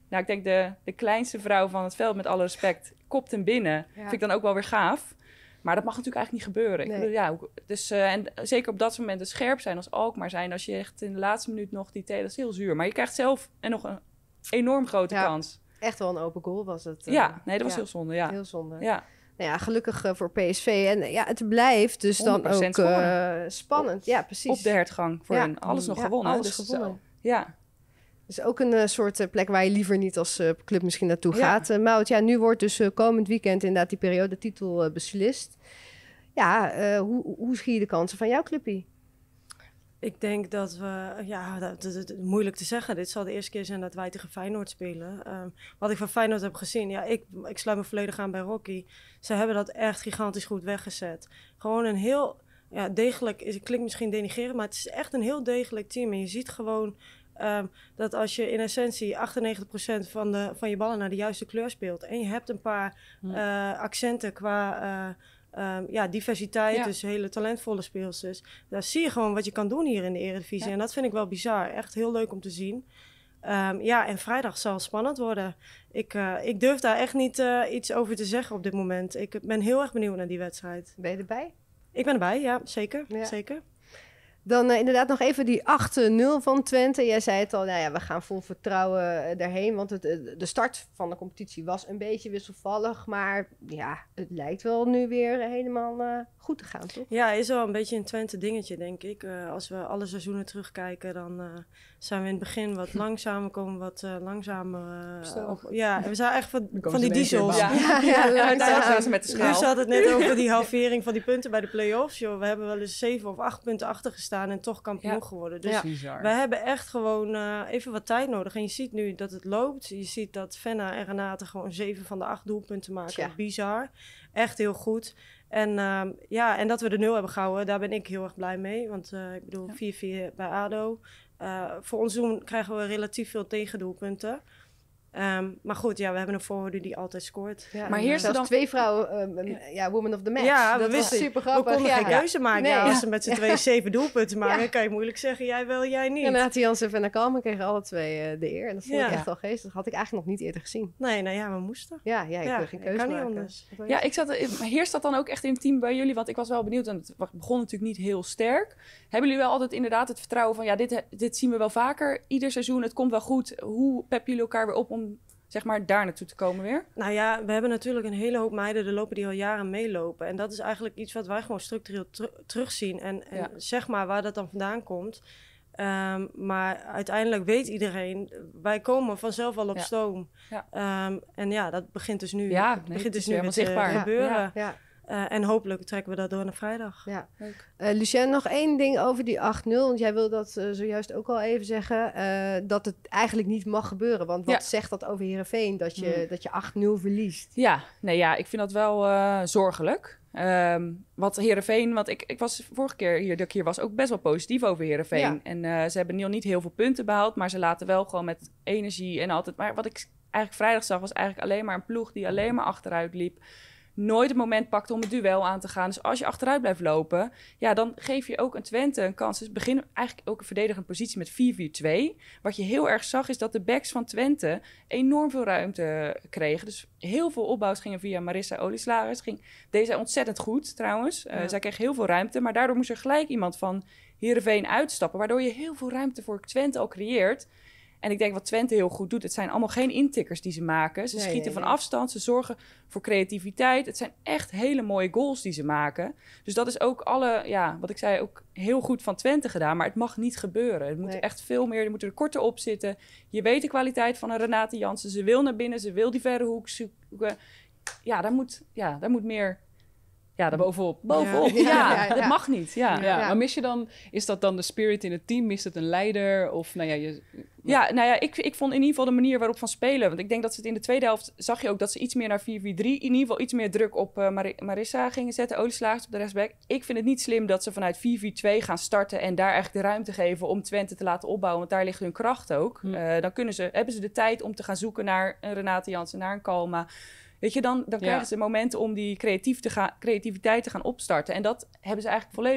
B: nou, ik denk de, de kleinste vrouw van het veld, met alle respect, kopt hem binnen.
A: Ja.
B: Vind ik dan ook wel weer gaaf. Maar dat mag natuurlijk eigenlijk niet gebeuren.
A: Nee.
B: Ik bedoel, ja, hoe- dus, uh, en zeker op dat moment scherp zijn als Alkmaar zijn. Als je echt in de laatste minuut nog die telen, dat is heel zuur. Maar je krijgt zelf en nog een enorm grote
A: Ja.
B: kans.
A: Echt wel een open goal was het. uh,
B: Ja, nee, dat was
A: ja.
B: heel zonde. Ja.
A: Heel zonde.
B: Ja.
A: Nou ja, gelukkig uh, voor P S V. En uh, ja, het blijft dus dan
B: honderd procent
A: ook uh,
B: scoren.
A: spannend. Ja, precies.
B: Op de hertgang voor
A: Ja.
B: hun. Alles nog
A: Ja,
B: gewonnen.
A: alles
B: dus
A: gewonnen.
B: Zo. Ja.
A: Dus ook een uh, soort uh, plek waar je liever niet als uh, club misschien naartoe
B: Ja.
A: gaat. Uh, Maud, ja, nu wordt dus uh, komend weekend inderdaad die periodetitel uh, beslist. Ja, uh, hoe, hoe zie je de kansen van jouw clubje?
D: Ik denk dat we, ja, dat, dat, dat- moeilijk te zeggen. Dit zal de eerste keer zijn dat wij tegen Feyenoord spelen. Ehm, wat ik van Feyenoord heb gezien, ja, ik, ik sluit me volledig aan bij Rocky. Ze hebben dat echt gigantisch goed weggezet. Gewoon een heel, ja, degelijk, is- het klinkt misschien denigrerend, maar het is echt een heel degelijk team. En je ziet gewoon ehm, dat als je in essentie achtennegentig procent van, de, van je ballen naar de juiste kleur speelt en je hebt een paar
C: Hm.
D: eh, accenten qua eh, ehm, ja, diversiteit,
B: Ja.
D: dus hele talentvolle speelsters. Daar zie je gewoon wat je kan doen hier in de Eredivisie.
B: Ja.
D: En dat vind ik wel bizar. Echt heel leuk om te zien. Ehm, ja, en vrijdag zal spannend worden. Ik, eh, ik durf daar echt niet eh, iets over te zeggen op dit moment. Ik ben heel erg benieuwd naar die wedstrijd.
A: Ben je erbij?
D: Ik ben erbij, ja, zeker.
A: Ja.
D: zeker.
A: Dan uh, inderdaad nog even die acht nul van Twente. Jij zei het al, nou ja, we gaan vol vertrouwen uh, daarheen. Want het, uh, de start van de competitie was een beetje wisselvallig. Maar ja, het lijkt wel nu weer helemaal uh, goed te gaan, toch?
D: Ja, is wel een beetje een Twente dingetje, denk ik. Uh, als we alle seizoenen terugkijken, dan uh, zijn we in het begin wat langzamer, komen wat uh, langzamer. Uh,
B: Zo.
D: op, ja, en we zijn echt van,
C: Dan komen
D: van
C: ze
D: die
C: in één keer,
D: diesels.
B: Ja,
A: Ja,
B: ja,
A: ja,
B: ja, uiteindelijk
A: langzaam.
B: zijn ze met de schaal.
D: Dus had het net over die halvering van die punten bij de play-offs. Joh. We hebben wel eens zeven of acht punten achter gestaan en toch kampioen
B: Ja.
D: geworden. Dus
A: Ja.
C: Bizar.
D: wij hebben echt gewoon uh, even wat tijd nodig. En je ziet nu dat het loopt. Je ziet dat Venna en Renate gewoon zeven van de acht doelpunten maken.
A: Tja.
D: Bizar. Echt heel goed. En, um, ja, en dat we de nul hebben gehouden, daar ben ik heel erg blij mee. Want uh, ik bedoel,
B: Ja.
D: vier vier bij ADO. Uh, voor ons doen krijgen we relatief veel tegendoelpunten. Um, maar goed, ja, we hebben een voorhoede die altijd scoort.
A: Ja,
B: Maar
A: en,
B: heerst
A: uh,
B: er
A: zelfs
B: dan-
A: twee vrouwen, um, ja. ja, woman of the match.
D: Ja, we
A: dat was
D: wisten-
A: super
D: We
A: grappig.
D: konden
A: ja.
D: geen keuze maken.
A: Nee,
D: ja,
A: ja.
D: als ze met z'n tweeën zeven doelpunten maken,
A: Ja.
D: kan je moeilijk zeggen, jij wel, jij niet.
A: Renate Jansen en Kalmen kregen alle twee uh, de eer. En dat vond
D: Ja.
A: ik echt wel geestig. Dat had ik eigenlijk nog niet eerder gezien.
D: Nee, nou ja, we moesten.
A: Ja, ja, ik
D: Ja,
A: kon geen
D: ik
A: keuze
D: kan niet
A: maken.
D: anders.
A: Wat wil je?
B: Ja, ik zat, heerst dat dan ook echt in het team bij jullie? Want ik was wel benieuwd en het begon natuurlijk niet heel sterk. Hebben jullie wel altijd inderdaad het vertrouwen van... ja, dit, dit zien we wel vaker ieder seizoen, het komt wel goed. Hoe peppen jullie elkaar weer op om zeg maar daar naartoe te komen weer?
D: Nou ja, we hebben natuurlijk een hele hoop meiden er lopen die al jaren meelopen. En dat is eigenlijk iets wat wij gewoon structureel teru- terugzien. En, en
B: Ja.
D: zeg maar waar dat dan vandaan komt. Ehm, maar uiteindelijk weet iedereen, wij komen vanzelf al op
B: Ja.
D: stoom.
B: Ja.
D: Ehm, en ja, dat begint dus nu,
B: Ja,
D: het
B: nee,
D: begint
B: het
D: dus
B: is
D: nu
B: weer
D: weer
B: helemaal
D: te
B: zichtbaar.
D: gebeuren.
A: Ja,
D: Uh, en hopelijk trekken we dat door naar vrijdag.
A: ja.
B: Leuk.
A: Uh, Lucien, nog één ding over die acht nul. Want jij wilde dat uh, zojuist ook al even zeggen. Uh, dat het eigenlijk niet mag gebeuren. Want wat
B: Ja.
A: zegt dat over Heerenveen? Dat je,
C: Hmm.
A: dat je acht nul verliest.
B: Ja, nee, ja, ik vind dat wel uh, zorgelijk. Um, wat Heerenveen, want ik, ik was vorige keer hier, dat ik hier was, ook best wel positief over Heerenveen.
A: Ja.
B: En uh, ze hebben nog niet heel veel punten behaald, maar ze laten wel gewoon met energie en altijd... Maar wat ik eigenlijk vrijdag zag, was eigenlijk alleen maar een ploeg die alleen maar achteruit liep. Nooit het moment pakte om het duel aan te gaan. Dus als je achteruit blijft lopen, ja, dan geef je ook een Twente een kans. Dus beginnen eigenlijk ook een verdedigende positie met vier vier twee. Wat je heel erg zag, is dat de backs van Twente enorm veel ruimte kregen. Dus heel veel opbouws gingen via Marissa Olieslagers. Ging, deed zij ontzettend goed, trouwens. Uh,
D: Ja.
B: Zij kreeg heel veel ruimte, maar daardoor moest er gelijk iemand van Heerenveen uitstappen, waardoor je heel veel ruimte voor Twente al creëert. En ik denk wat Twente heel goed doet, het zijn allemaal geen intikkers die ze maken. Ze
A: Nee,
B: schieten
A: nee,
B: van
A: nee.
B: afstand, ze zorgen voor creativiteit. Het zijn echt hele mooie goals die ze maken. Dus dat is ook alle, ja, wat ik zei, ook heel goed van Twente gedaan. Maar het mag niet gebeuren. Het moet
A: Nee.
B: echt veel meer, je moet er korter op zitten. Je weet de kwaliteit van een Renate Jansen. Ze wil naar binnen, ze wil die verre hoek zoeken. Ja, daar moet, ja, daar moet meer... Ja, daar bovenop. Bovenop, ja.
A: Ja,
B: ja,
A: ja, ja.
B: dat mag niet, ja.
C: Ja,
A: Ja.
C: maar mis je dan, is dat dan de spirit in het team? Mist het een leider? Of nou ja, je,
B: Ja, nou ja, ik, ik vond in ieder geval de manier waarop van spelen. Want ik denk dat ze het in de tweede helft zag je ook dat ze iets meer naar vier vier drie, in ieder geval iets meer druk op uh, Mar- Marissa gingen zetten. Olieslagers op de rechtsback. Ik vind het niet slim dat ze vanuit vier vier twee gaan starten en daar eigenlijk de ruimte geven om Twente te laten opbouwen. Want daar ligt hun kracht ook.
C: Hm.
B: Uh, dan kunnen ze, hebben ze de tijd om te gaan zoeken naar een Renate Jansen, naar een Kalma. Weet je, dan, dan
C: Ja.
B: krijgen ze momenten om die creatief te gaan, creativiteit te gaan opstarten. En dat hebben ze eigenlijk volledig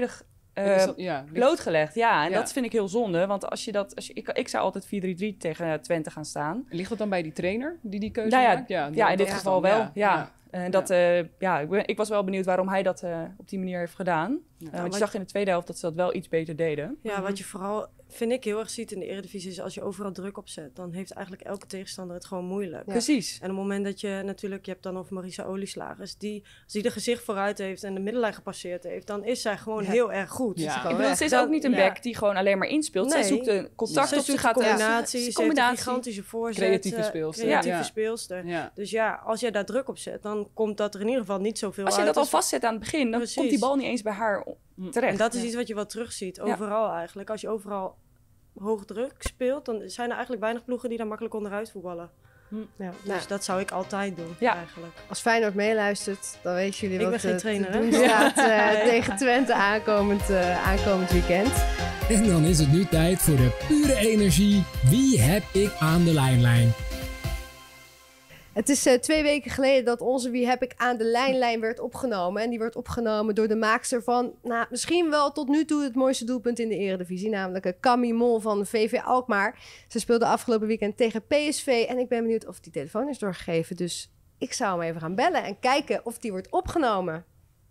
B: Uh,
C: Is dat- ja, ligt-
B: blootgelegd, ja. En
C: Ja.
B: dat vind ik heel zonde. Want als je dat, als je, ik, ik zou altijd vier drie drie tegen uh, Twente gaan staan.
C: Ligt dat dan bij die trainer die die keuze
B: Nou ja,
C: maakt?
B: ja,
C: dat-
B: in dit
C: dat
B: geval
C: dan,
B: wel.
C: ja.
B: Ja.
C: Ja.
B: En dat, uh, ja, ik, ben, ik was wel benieuwd waarom hij dat uh, op die manier heeft gedaan.
C: Ja.
B: Uh, want
D: wat
B: je zag in de tweede helft dat ze dat wel iets beter deden.
D: Ja,
A: Mhm.
D: wat je vooral, vind ik, heel erg ziet in de Eredivisie is als je overal druk op zet, dan heeft eigenlijk elke tegenstander het gewoon moeilijk.
A: Ja.
B: Precies.
D: En op het moment dat je natuurlijk, je hebt dan over Marisa Olieslagers, die, als die de gezicht vooruit heeft en de middenlijn gepasseerd heeft, dan is zij gewoon
A: Ja.
D: heel erg goed.
C: Ja.
A: Is
B: Ik
A: gewoon
B: bedoel,
A: weg.
B: ze is
D: Dat-
B: ook niet een
D: ja.
B: back die gewoon alleen maar inspeelt.
D: Nee.
B: Zij zoekt een contact
D: Ze
B: op, ze
D: zoekt
B: gaat...
D: de
B: uh,
D: combinatie,
B: ze-
D: ze heeft
B: combinatie.
D: een gigantische voorzet.
C: Creatieve
D: eh,
C: speelster.
D: Creatieve
C: Ja.
D: speelster.
C: Ja.
D: Dus ja, als jij daar druk op zet, dan komt dat er in ieder geval niet zoveel
B: Als je
D: uit.
B: dat al
D: als-
B: vastzet aan het begin, dan
D: Precies.
B: komt die bal niet eens bij haar terecht.
D: En dat is
B: Ja.
D: iets wat je wel terugziet,
B: Ja.
D: overal eigenlijk. Als je overal hoog druk speelt, dan zijn er eigenlijk weinig ploegen die daar makkelijk onderuit voetballen.
C: Hm.
D: Ja, dus
A: Nou.
D: dat zou ik altijd doen,
B: Ja.
D: eigenlijk.
A: Als Feyenoord meeluistert, dan weten jullie
D: Ik
A: wat
D: ben geen
A: eh,
D: trainer,
A: te
D: hè?
A: doen staat eh,
D: Nee.
A: tegen Twente aankomend, uh, aankomend weekend.
E: En dan is het nu tijd voor de pure energie. Wie heb ik aan de lijnlijn?
A: Het is uh, twee weken geleden dat onze Wie heb ik aan de lijnlijn werd opgenomen. En die werd opgenomen door de maakster van, nou, misschien wel tot nu toe het mooiste doelpunt in de Eredivisie. Namelijk uh, Camille Mol van V V Alkmaar. Ze speelde afgelopen weekend tegen P S V. En ik ben benieuwd of die telefoon is doorgegeven. Dus ik zou hem even gaan bellen en kijken of die wordt opgenomen.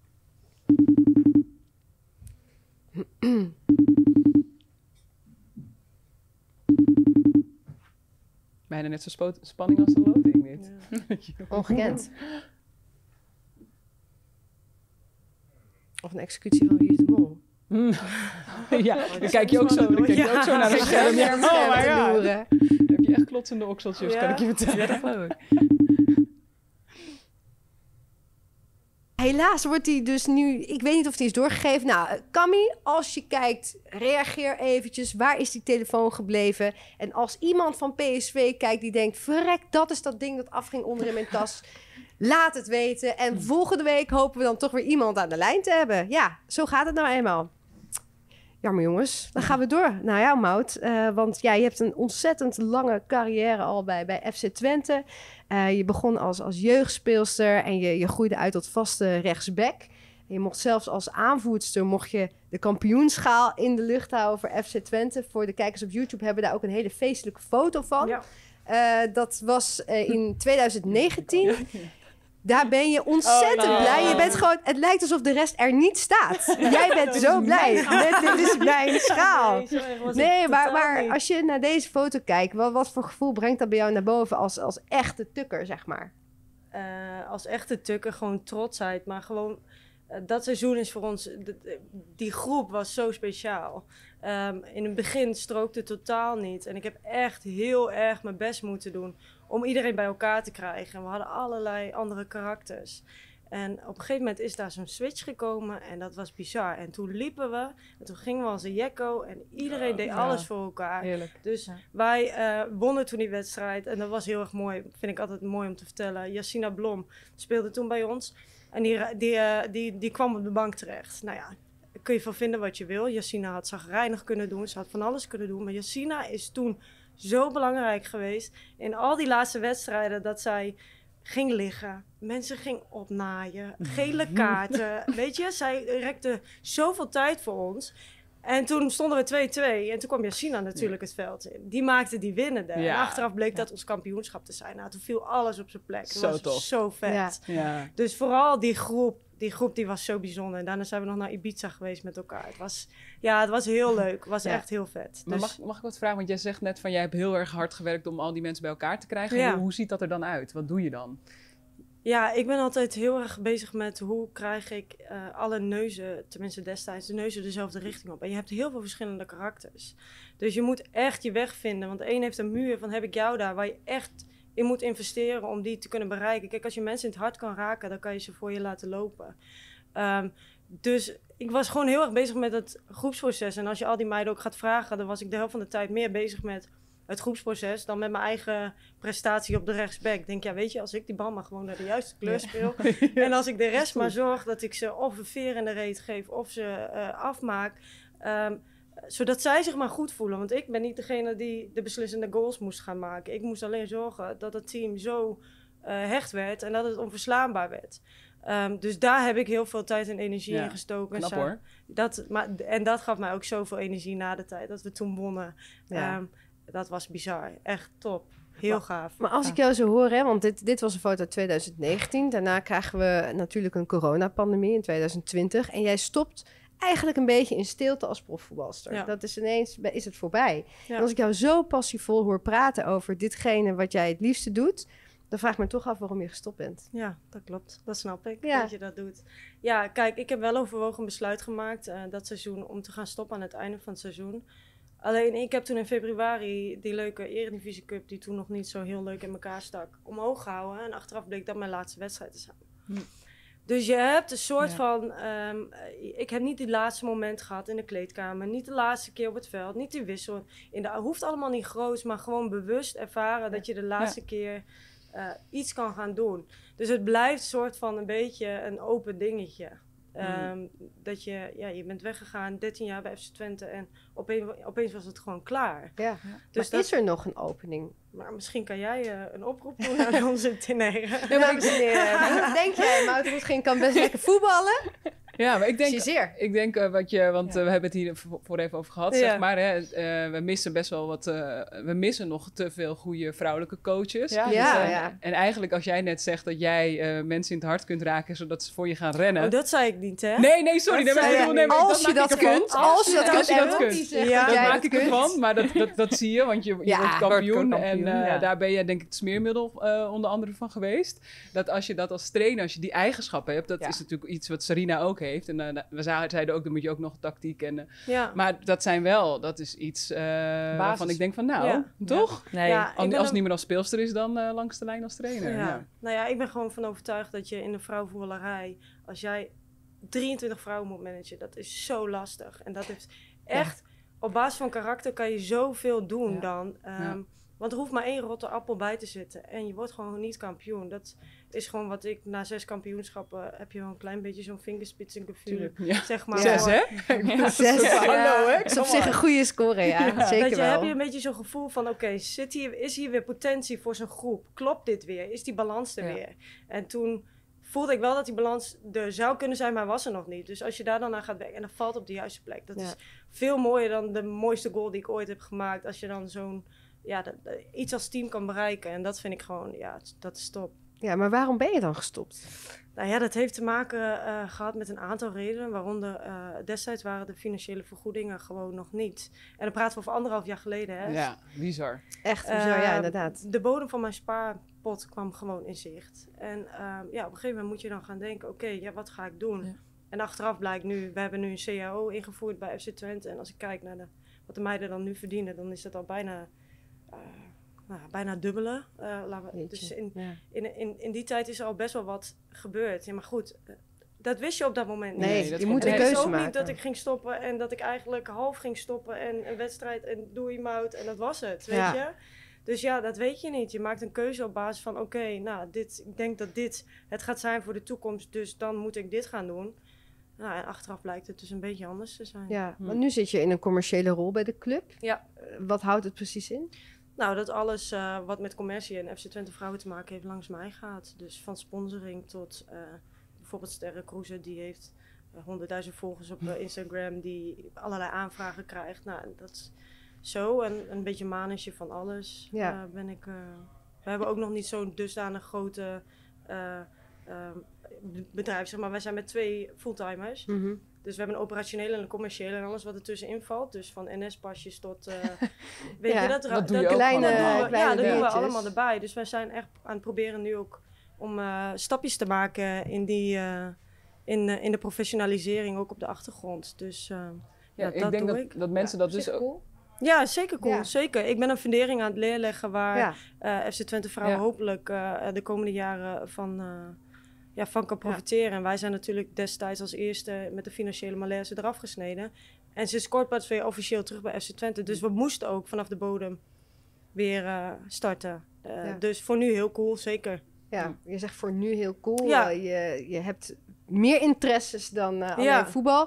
C: Bijna net zo spo- spanning als de loting dit.
D: Ja.
A: Ongekend. Of een executie van Wie is de Mol.
C: Ja, dan kijk je ook zo, dan kijk je ook zo naar het scherm.
A: Ja,
C: Oh my
A: te
C: god.
A: loeren.
C: Dan heb je echt klotsende okseltjes,
D: Ja.
C: kan ik je vertellen.
B: Ja, dat geloof ik.
A: Helaas wordt hij dus nu... Ik weet niet of die is doorgegeven. Nou, eh, Camille, als je kijkt, reageer eventjes. Waar is die telefoon gebleven? En als iemand van P S V kijkt die denkt... Verrek, dat is dat ding dat afging onder in mijn tas. Laat het weten. En volgende week hopen we dan toch weer iemand aan de lijn te hebben. Ja, zo gaat het nou eenmaal. Jammer jongens, dan gaan we door naar jou, Maud. Uh, want ja, je hebt een ontzettend lange carrière al bij, bij F C Twente. Uh, je begon als, als jeugdspeelster en je, je groeide uit tot vaste rechtsback. En je mocht zelfs als aanvoerster mocht je de kampioenschaal in de lucht houden voor F C Twente. Voor de kijkers op YouTube hebben we daar ook een hele feestelijke foto van.
D: Ja.
A: Uh, dat was uh, in twintig negentien. Daar ben je ontzettend
B: Oh, no.
A: blij. Je bent gewoon, het lijkt alsof de rest er niet staat. Jij bent zo blij. Dit, dit is mijn schaal.
D: Nee, zo erg was het
A: Nee, maar,
D: totaal
A: maar
D: niet.
A: als je naar deze foto kijkt, wat, wat voor gevoel brengt dat bij jou naar boven als, als echte tukker, zeg maar?
D: Uh, als echte tukker gewoon trotsheid. Maar gewoon, uh, dat seizoen is voor ons... de- de- die groep was zo speciaal. Um, in het begin strookte het totaal niet. En ik heb echt heel erg mijn best moeten doen om iedereen bij elkaar te krijgen. En we hadden allerlei andere karakters. En op een gegeven moment is daar zo'n switch gekomen en dat was bizar. En toen liepen we en toen gingen we als een jekko en iedereen deed
B: Ja.
D: alles voor elkaar.
B: Heerlijk.
D: Dus
B: Ja.
D: wij uh, wonnen toen die wedstrijd en dat was heel erg mooi. Vind ik altijd mooi om te vertellen. Yassina Blom speelde toen bij ons en die, die, uh, die, die kwam op de bank terecht. Nou ja, daar kun je van vinden wat je wil. Yassina had zagrijnig kunnen doen, ze had van alles kunnen doen. Maar Yassina is toen zo belangrijk geweest in al die laatste wedstrijden dat zij ging liggen. Mensen gingen opnaaien, gele kaarten. Weet je, zij rekte zoveel tijd voor ons. En toen stonden we twee-twee. En toen kwam Yassina natuurlijk het veld in. Die maakte die winnende.
C: Ja.
D: En achteraf bleek dat ons kampioenschap te zijn. Nou, toen viel alles op zijn plek.
C: Zo
D: Dat was
C: tof.
D: zo vet.
A: Ja.
C: Ja.
D: Dus vooral die groep. Die groep die was zo bijzonder. En daarna zijn we nog naar Ibiza geweest met elkaar. Het was, ja, het was heel leuk. Het was
A: Ja.
D: echt heel vet.
C: Maar
D: Dus,
C: mag, mag ik wat vragen? Want jij zegt net van jij hebt heel erg hard gewerkt om al die mensen bij elkaar te krijgen.
D: Ja.
C: Hoe, hoe ziet dat er dan uit? Wat doe je dan?
D: ja, ik ben altijd heel erg bezig met hoe krijg ik uh, alle neuzen, tenminste destijds, de neuzen dezelfde richting op. En je hebt heel veel verschillende karakters. Dus je moet echt je weg vinden. Want de een heeft een muur van heb ik jou daar, waar je echt in moet investeren om die te kunnen bereiken. Kijk, als je mensen in het hart kan raken, dan kan je ze voor je laten lopen. Um, dus ik was gewoon heel erg bezig met het groepsproces. En als je al die meiden ook gaat vragen, dan was ik de helft van de tijd meer bezig met het groepsproces dan met mijn eigen prestatie op de rechtsback. Ik denk, ja, weet je, als ik die bal maar gewoon naar de juiste kleur speel. En als ik de rest maar zorg dat ik ze of een veer in de reet geef of ze uh, afmaak. Um, zodat zij zich maar goed voelen. Want ik ben niet degene die de beslissende goals moest gaan maken. Ik moest alleen zorgen dat het team zo hecht werd en dat het onverslaanbaar werd. Um, dus daar heb ik heel veel tijd en energie
C: Ja,
D: in gestoken.
C: knap
D: Zo,
C: hoor.
D: Dat, maar, en dat gaf mij ook zoveel energie na de tijd dat we toen wonnen.
A: Ja.
D: Um, dat was bizar. Echt top. Heel
A: Maar,
D: gaaf.
A: Maar als ik jou zo hoor, hè, want dit, dit was een foto uit twintig negentien. Daarna krijgen we natuurlijk een coronapandemie in twintig twintig. En jij stopt eigenlijk een beetje in stilte als profvoetbalster.
D: Ja.
A: Dat is ineens, is het voorbij.
D: Ja.
A: En als ik jou zo passievol hoor praten over ditgene wat jij het liefste doet, dan vraag ik me toch af waarom je gestopt bent.
D: Ja, dat klopt. Dat snap ik,
A: Ja.
D: dat je dat doet. Ja, kijk, ik heb wel overwogen een besluit gemaakt uh, dat seizoen om te gaan stoppen aan het einde van het seizoen. Alleen ik heb toen in februari die leuke Eredivisie Cup, die toen nog niet zo heel leuk in elkaar stak, omhoog gehouden. En achteraf bleek dat mijn laatste wedstrijd te zijn.
C: Hm.
D: Dus je hebt een soort
B: Ja.
D: van... Um, ik heb niet die laatste moment gehad in de kleedkamer. Niet de laatste keer op het veld. Niet die wissel. In de, hoeft allemaal niet groot, maar gewoon bewust ervaren ja. dat je de laatste ja. keer uh, iets kan gaan doen. Dus het blijft soort van een beetje een open dingetje. Um, mm. Dat je, ja, je bent weggegaan, dertien jaar bij F C Twente en opeens, opeens was het gewoon klaar.
A: Ja.
D: Dus
A: maar
D: dat,
A: is er nog een opening?
D: Maar misschien kan jij uh, een oproep doen aan onze teneren.
A: Ja, maar ik, uh, denk jij, Moutering kan best lekker voetballen?
C: Ja, maar ik denk,
A: Zeer.
C: ik denk uh, wat je, want ja. uh, we hebben het hier voor even over gehad,
D: ja.
C: zeg maar. Hè, uh, we missen best wel wat, uh, we missen nog te veel goede vrouwelijke coaches.
A: Ja,
C: dus,
A: ja,
C: uh,
A: ja.
C: En eigenlijk als jij net zegt dat jij uh, mensen in het hart kunt raken zodat ze voor je gaan rennen.
D: Oh, dat zei ik niet, hè?
C: Nee, nee, sorry. Nee, maar,
A: ja.
C: nee, maar
A: als,
C: dat
A: je dat kunt, als je dat kunt,
C: als je dat kunt,
A: ja,
C: dat
A: jij
C: maak ik
A: kunt.
C: ervan. Maar dat, dat, dat zie je, want je, je
A: Ja,
C: wordt kampioen.
B: wordt kampioen,
C: en uh,
B: ja.
C: daar ben je denk ik het smeermiddel uh, onder andere van geweest. Dat als je dat als trainer, als je die eigenschappen hebt, dat
B: Ja.
C: is natuurlijk iets wat Sarina ook heeft. En uh, we zeiden ook, dan moet je ook nog tactiek kennen.
D: Ja.
C: Maar dat zijn wel, dat is iets uh, waarvan ik denk van nou,
D: Ja.
C: toch?
B: Nee.
D: Ja,
C: Als,
D: ik ben
C: als het
D: ook-
C: niet meer als speelster is, dan uh, langs de lijn als trainer.
D: Ja.
C: Ja.
D: Nou ja, ik ben gewoon van overtuigd dat je in de vrouwenvoetballerij, als jij drieëntwintig vrouwen moet managen, dat is zo lastig. En dat is echt, op basis van karakter kan je zoveel doen
C: Ja.
D: dan. Um,
C: Ja.
D: Want er hoeft maar één rotte appel bij te zitten en je wordt gewoon niet kampioen. Dat is gewoon wat ik, na zes kampioenschappen heb je wel een klein beetje zo'n vingerspitsengevoel,
C: Ja.
D: zeg maar.
C: Zes,
D: voor-
C: hè?
A: Zes,
C: Ja.
A: Hallo,
C: hè?
A: Dat is op zich een goede score, ja.
C: Ja.
A: Zeker
D: dat je,
A: wel.
D: heb je een beetje zo'n gevoel van, oké, okay, hier, is hier weer potentie voor zo'n groep? Klopt dit weer? Is die balans er
C: Ja.
D: weer? En toen voelde ik wel dat die balans er zou kunnen zijn, maar was er nog niet. Dus als je daar dan naar gaat werken en dat valt op de juiste plek. Dat
A: Ja.
D: is veel mooier dan de mooiste goal die ik ooit heb gemaakt. Als je dan zo'n, ja, dat, dat, iets als team kan bereiken. En dat vind ik gewoon, ja, dat is top.
A: Ja, maar waarom ben je dan gestopt?
D: Nou ja, dat heeft te maken uh, gehad met een aantal redenen. Waaronder uh, destijds waren de financiële vergoedingen gewoon nog niet. En dan praten we over anderhalf jaar geleden. Hè?
C: Ja, bizar.
A: Echt, zo, ja,
D: Uh,
A: inderdaad.
D: De bodem van mijn spaarpot kwam gewoon in zicht. En uh, ja, op een gegeven moment moet je dan gaan denken, oké, okay, ja, wat ga ik doen?
C: Ja.
D: En achteraf blijkt nu, we hebben nu een C A O ingevoerd bij F C Twente. En als ik kijk naar de, wat de meiden dan nu verdienen, dan is dat al bijna, uh, nou, bijna dubbele. Uh, laten we, dus in,
A: Ja.
D: in, in, in die tijd is er al best wel wat gebeurd. Ja, maar goed, uh, dat wist je op dat moment niet.
A: Nee,
C: Nee, dat
A: je
C: komt
A: moet
C: niet.
A: een
D: Ik wist
A: keuze
D: ook
A: maken.
D: niet dat ik ging stoppen en dat ik eigenlijk half ging stoppen en een wedstrijd en doei mout en dat was het, weet
A: Ja.
D: je. Dus ja, dat weet je niet. Je maakt een keuze op basis van, oké, okay, nou, dit, ik denk dat dit het gaat zijn voor de toekomst, dus dan moet ik dit gaan doen. Nou, en achteraf blijkt het dus een beetje anders te zijn.
A: Ja,
C: Hm.
A: want nu zit je in een commerciële rol bij de club.
D: Ja.
A: Uh, wat houdt het precies in?
D: Nou, dat alles uh, wat met commercie en F C Twente vrouwen te maken heeft langs mij gaat. Dus van sponsoring tot uh, bijvoorbeeld Sterre Kroeze, die heeft uh, honderdduizend volgers op uh, Instagram, die allerlei aanvragen krijgt. Nou, dat is zo. En een beetje manetje van alles
A: Ja.
D: uh, ben ik... Uh, we hebben ook nog niet zo'n dusdanig grote uh, uh, bedrijf, zeg maar. Wij zijn met twee fulltimers.
A: Mm-hmm.
D: Dus we hebben een operationele en een commerciële en alles wat er tussenin valt. Dus van N S-pasjes tot, uh, weet
A: Ja,
D: je dat?
C: dat doe je ook
A: Kleine-
D: dat doen we,
A: kleine
D: ja, dat doen we
A: dingetjes.
D: allemaal erbij. Dus wij zijn echt aan het proberen nu ook om uh, stapjes te maken in, die, uh, in, uh, in de professionalisering, ook op de achtergrond. Dus uh, ja,
C: Ja,
D: dat
C: ik denk
D: doe
C: dat,
D: ik.
C: dat mensen dat dus ook...
A: cool.
D: Ja, zeker cool.
A: Ja.
D: Zeker. Ik ben een fundering aan het leerleggen waar
A: Ja.
D: uh, F C Twente vrouwen
C: Ja.
D: hopelijk uh, de komende jaren van, uh, ja, van kan profiteren. En wij zijn natuurlijk destijds als eerste met de financiële malaise eraf gesneden. En sinds kort pas weer officieel terug bij F C Twente. Dus we moesten ook vanaf de bodem weer uh, starten. Uh,
A: Ja.
D: Dus voor nu heel cool, zeker.
A: Ja, je zegt voor nu heel cool.
D: Ja.
A: Uh, je, je hebt meer interesses dan uh, alleen
D: Ja.
A: voetbal.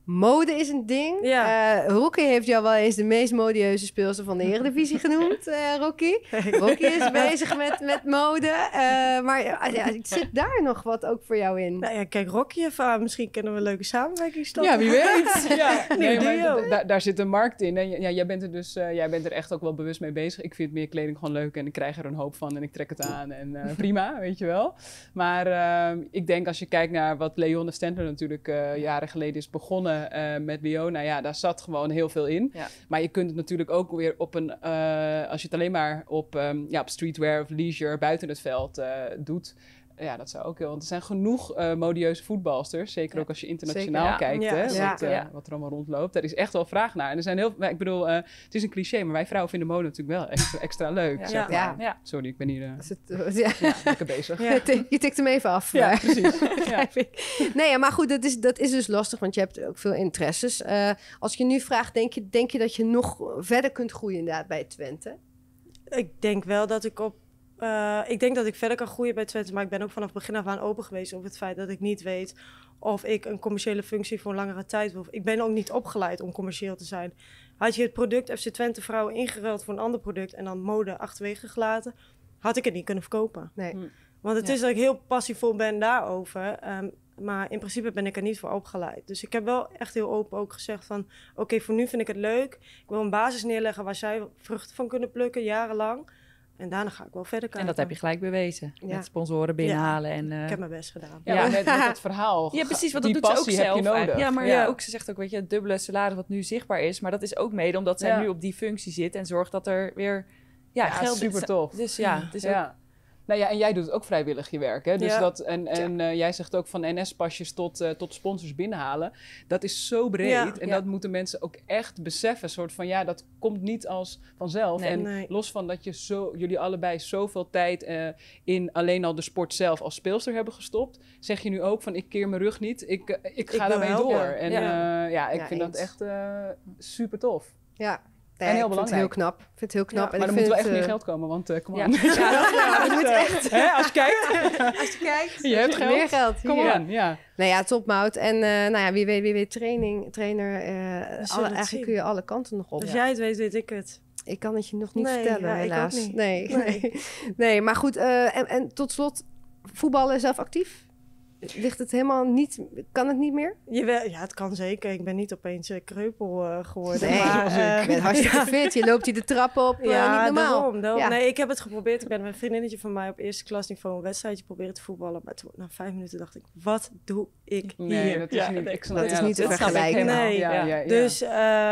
A: Mode is een ding.
D: Ja.
A: Uh, Rocky heeft jou wel eens de meest modieuze speelster van de Eredivisie genoemd, uh, Rocky. Rocky is bezig met, met mode. Uh, maar uh, ja, zit daar nog wat ook voor jou in?
D: Nou ja, kijk, Rocky even aan. Misschien kunnen we een leuke samenwerking starten.
C: Ja, wie weet. Ja, nee, maar
D: duo.
C: da- daar zit een markt in. En ja, jij bent er dus uh, jij bent er echt ook wel bewust mee bezig. Ik vind meer kleding gewoon leuk en ik krijg er een hoop van en ik trek het aan. En uh, prima, weet je wel. Maar uh, ik denk als je kijkt naar wat Leone Stendler natuurlijk uh, jaren geleden is begonnen uh, met Leona, ja, daar zat gewoon heel veel in. Ja. Maar je kunt het natuurlijk ook weer op een, uh, als je het alleen maar op, um, ja, op streetwear of leisure buiten het veld uh, doet. Ja, dat zou ook heel... Want er zijn genoeg uh, modieuze voetbalsters. Zeker ja. ook als je internationaal Zeker, ja. kijkt.
D: Ja.
C: Hè,
D: Ja.
C: Wat, uh,
D: Ja.
C: wat er allemaal rondloopt. Daar is echt wel vraag naar. En er zijn heel... Ik bedoel, uh, het is een cliché, maar wij vrouwen vinden mode natuurlijk wel extra, extra leuk.
A: Ja.
C: Zeg maar.
A: Ja.
C: Ja. Sorry, ik ben hier uh,
A: het, ja.
C: Ja, lekker bezig.
A: Ja. Je tikt hem even af.
C: Ja,
A: maar.
C: precies. Ja.
A: Nee, maar goed, dat is, dat is dus lastig, want je hebt ook veel interesses. Uh, als je nu vraagt, denk je, denk je dat je nog verder kunt groeien inderdaad bij Twente?
D: Ik denk wel dat ik op Uh, ik denk dat ik verder kan groeien bij Twente, maar ik ben ook vanaf begin af aan open geweest op het feit dat ik niet weet of ik een commerciële functie voor een langere tijd wil. Ik ben ook niet opgeleid om commercieel te zijn. Had je het product F C Twente vrouwen ingeruild voor een ander product en dan mode achterwege gelaten, had ik het niet kunnen verkopen.
A: Nee.
D: Hm. Want het
A: ja.
D: is dat ik heel passievol ben daarover, um, maar in principe ben ik er niet voor opgeleid. Dus ik heb wel echt heel open ook gezegd van, oké, okay, voor nu vind ik het leuk. Ik wil een basis neerleggen waar zij vruchten van kunnen plukken, jarenlang. En daarna ga ik wel verder kijken.
B: En dat heb je gelijk bewezen. Ja. Met sponsoren binnenhalen. Ja. En, uh...
D: Ik heb mijn best gedaan.
C: Ja, ja. Met, met het verhaal.
B: Ja, precies. Want
C: die
B: dat doet ze ook zelf.
C: Heb je nodig.
B: Ja, maar
C: ja.
B: ja, ook, ze zegt ook, weet je, het dubbele salaris wat nu zichtbaar is. Maar dat is ook mede omdat zij ja. nu op die functie zit. En zorgt dat er weer ja,
C: ja,
B: geld...
C: super tof.
B: Dus ja, het is
C: ja.
B: ook...
C: Nou ja, en jij doet ook vrijwillig je werk, hè? Dus
D: ja.
C: dat, en en uh, jij zegt ook van N S-pasjes tot, uh, tot sponsors binnenhalen. Dat is zo breed. Ja. En ja. dat moeten mensen ook echt beseffen. Soort van, ja, dat komt niet als vanzelf.
D: Nee,
C: en
D: nee.
C: los van dat je zo, jullie allebei zoveel tijd uh, in alleen al de sport zelf als speelster hebben gestopt, zeg je nu ook van, ik keer mijn rug niet. Ik, uh, ik ga ik daarmee door. Ja. En ja, uh, ja ik ja, vind eens. dat echt uh, super tof.
A: Ja.
C: Nee, en heel
A: ik vind het heel knap. Ik vind het heel knap.
C: Ja,
A: en
C: maar
A: ik
C: dan moet wel
A: het,
C: echt
A: uh...
C: meer geld komen, want uh, kom
A: ja.
C: aan.
A: Ja, ja, dat moet echt.
C: Hè, als je kijkt.
A: Als je kijkt.
C: Je hebt geld.
A: Meer geld.
C: Kom aan, ja.
A: Nou ja, topmout. En uh, nou ja, wie weet, wie weet training, trainer. Uh, alle, eigenlijk zien. Kun je alle kanten nog op.
D: Als
A: ja.
D: jij het weet, weet ik het.
A: Ik kan het je nog niet
D: nee,
A: vertellen,
D: ja,
A: helaas.
D: Ik ook niet.
A: Nee, nee. nee, maar goed. Uh, en, en tot slot, voetballen zelf actief? Ligt het helemaal niet... Kan het niet meer?
D: Jawel, ja, het kan zeker. Ik ben niet opeens uh, kreupel uh, geworden.
A: Nee,
D: maar, uh,
A: je bent hartstikke ja. fit. Je loopt hier de trap op. Uh,
D: ja,
A: niet normaal.
D: Daarom, daarom.
A: Ja.
D: Nee, ik heb het geprobeerd. Ik ben met een vriendinnetje van mij op eerste klasniveau een wedstrijdje proberen te voetballen. Maar toen, na vijf minuten dacht ik, wat doe ik hier?
C: Nee, dat is
B: ja,
C: niet,
B: nee,
C: ik
A: dat dat is niet te vergelijken.
D: Nee,
C: ja, ja, ja.
D: Dus uh,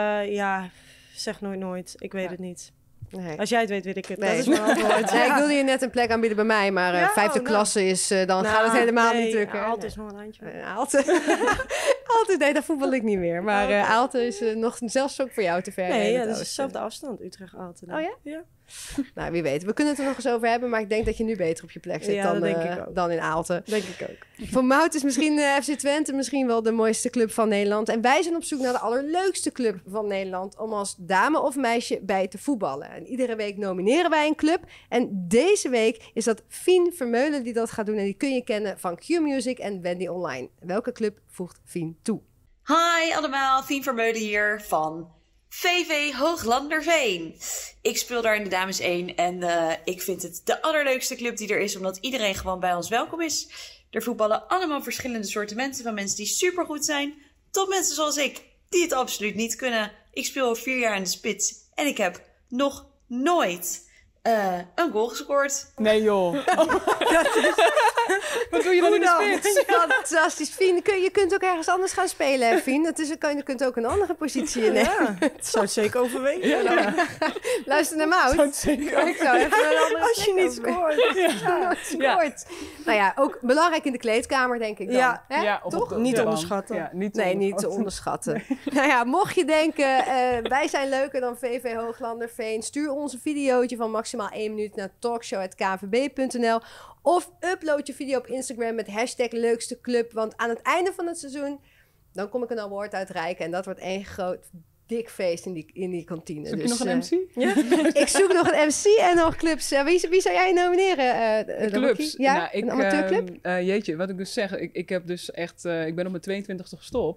D: ja, zeg nooit nooit. Ik weet ja. het niet.
A: Nee.
D: Als jij het weet, weet ik het.
A: Nee.
D: Dat is mijn antwoord.
A: Ja, ik wilde je net een plek aanbieden bij mij, maar uh,
D: ja,
A: vijfde
D: oh,
A: klasse
D: nou.
A: is, uh, dan
D: nou,
A: gaat het helemaal
D: nee,
A: niet lukken.
D: Aalte is nog een handje.
A: Uh, Aalte. Aalte, nee, dat voetbal ik niet meer. Maar uh, Aalte is uh, nog zelfs ook voor jou te ver.
D: Nee, ja, dat is dezelfde afstand, Utrecht-Aalte.
A: Oh ja?
D: Ja.
A: Nou, wie weet. We kunnen het er nog eens over hebben, maar ik denk dat je nu beter op je plek zit
D: ja,
A: dan,
D: denk
A: uh,
D: ik ook.
A: dan in Aalte.
D: Denk ik ook.
A: Voor Mout is misschien uh, F C Twente misschien wel de mooiste club van Nederland. En wij zijn op zoek naar de allerleukste club van Nederland om als dame of meisje bij te voetballen. En iedere week nomineren wij een club. En deze week is dat Fien Vermeulen die dat gaat doen. En die kun je kennen van Q-Music en Wendy Online. Welke club voegt Fien toe?
F: Hi allemaal, Fien Vermeulen hier van V V Hooglanderveen. Ik speel daar in de dames één en uh, ik vind het de allerleukste club die er is, omdat iedereen gewoon bij ons welkom is. Er voetballen allemaal verschillende soorten mensen, van mensen die supergoed zijn, tot mensen zoals ik, die het absoluut niet kunnen. Ik speel al vier jaar in de spits en ik heb nog nooit uh, een goal gescoord.
C: Nee joh. Oh. Wat doe je dan in de spits?
A: Fantastisch. Fien, kun, je kunt ook ergens anders gaan spelen, hè, Fien? Dat is, je kunt ook een andere positie in.
D: Ja, dat zou het zeker overwegen.
C: Ja, ja.
A: Luister naar Mout.
C: Zou het zeker
A: ik zou even een andere
D: Als je niet scoort.
A: Ja. Ja. scoort. Ja. Nou ja, ook belangrijk in de kleedkamer, denk ik dan.
D: Ja,
A: Hè?
C: ja
A: toch?
C: De,
D: niet
C: ja,
D: onderschatten.
C: Ja, niet
A: nee,
C: onderschatten.
A: niet te onderschatten. Nee. Nou ja, mocht je denken, uh, wij zijn leuker dan V V Hooglanderveen, stuur ons een videootje van maximaal één minuut naar talkshow punt k v b punt n l of upload je video op Instagram met hashtag leukste club. Want aan het einde van het seizoen, dan kom ik een award uitreiken. En dat wordt één groot dik feest in die, in die kantine.
C: Zoek je
A: dus,
C: nog een M C?
A: Uh, ja? Ik zoek nog een M C en nog clubs. Uh, wie, wie zou jij nomineren? Uh, de
C: clubs?
A: Ja,
C: nou, ik,
A: een amateurclub?
C: Uh, uh, jeetje, wat ik dus zeg. Ik, ik heb dus echt... Uh, ik ben op mijn tweeëntwintigste gestopt.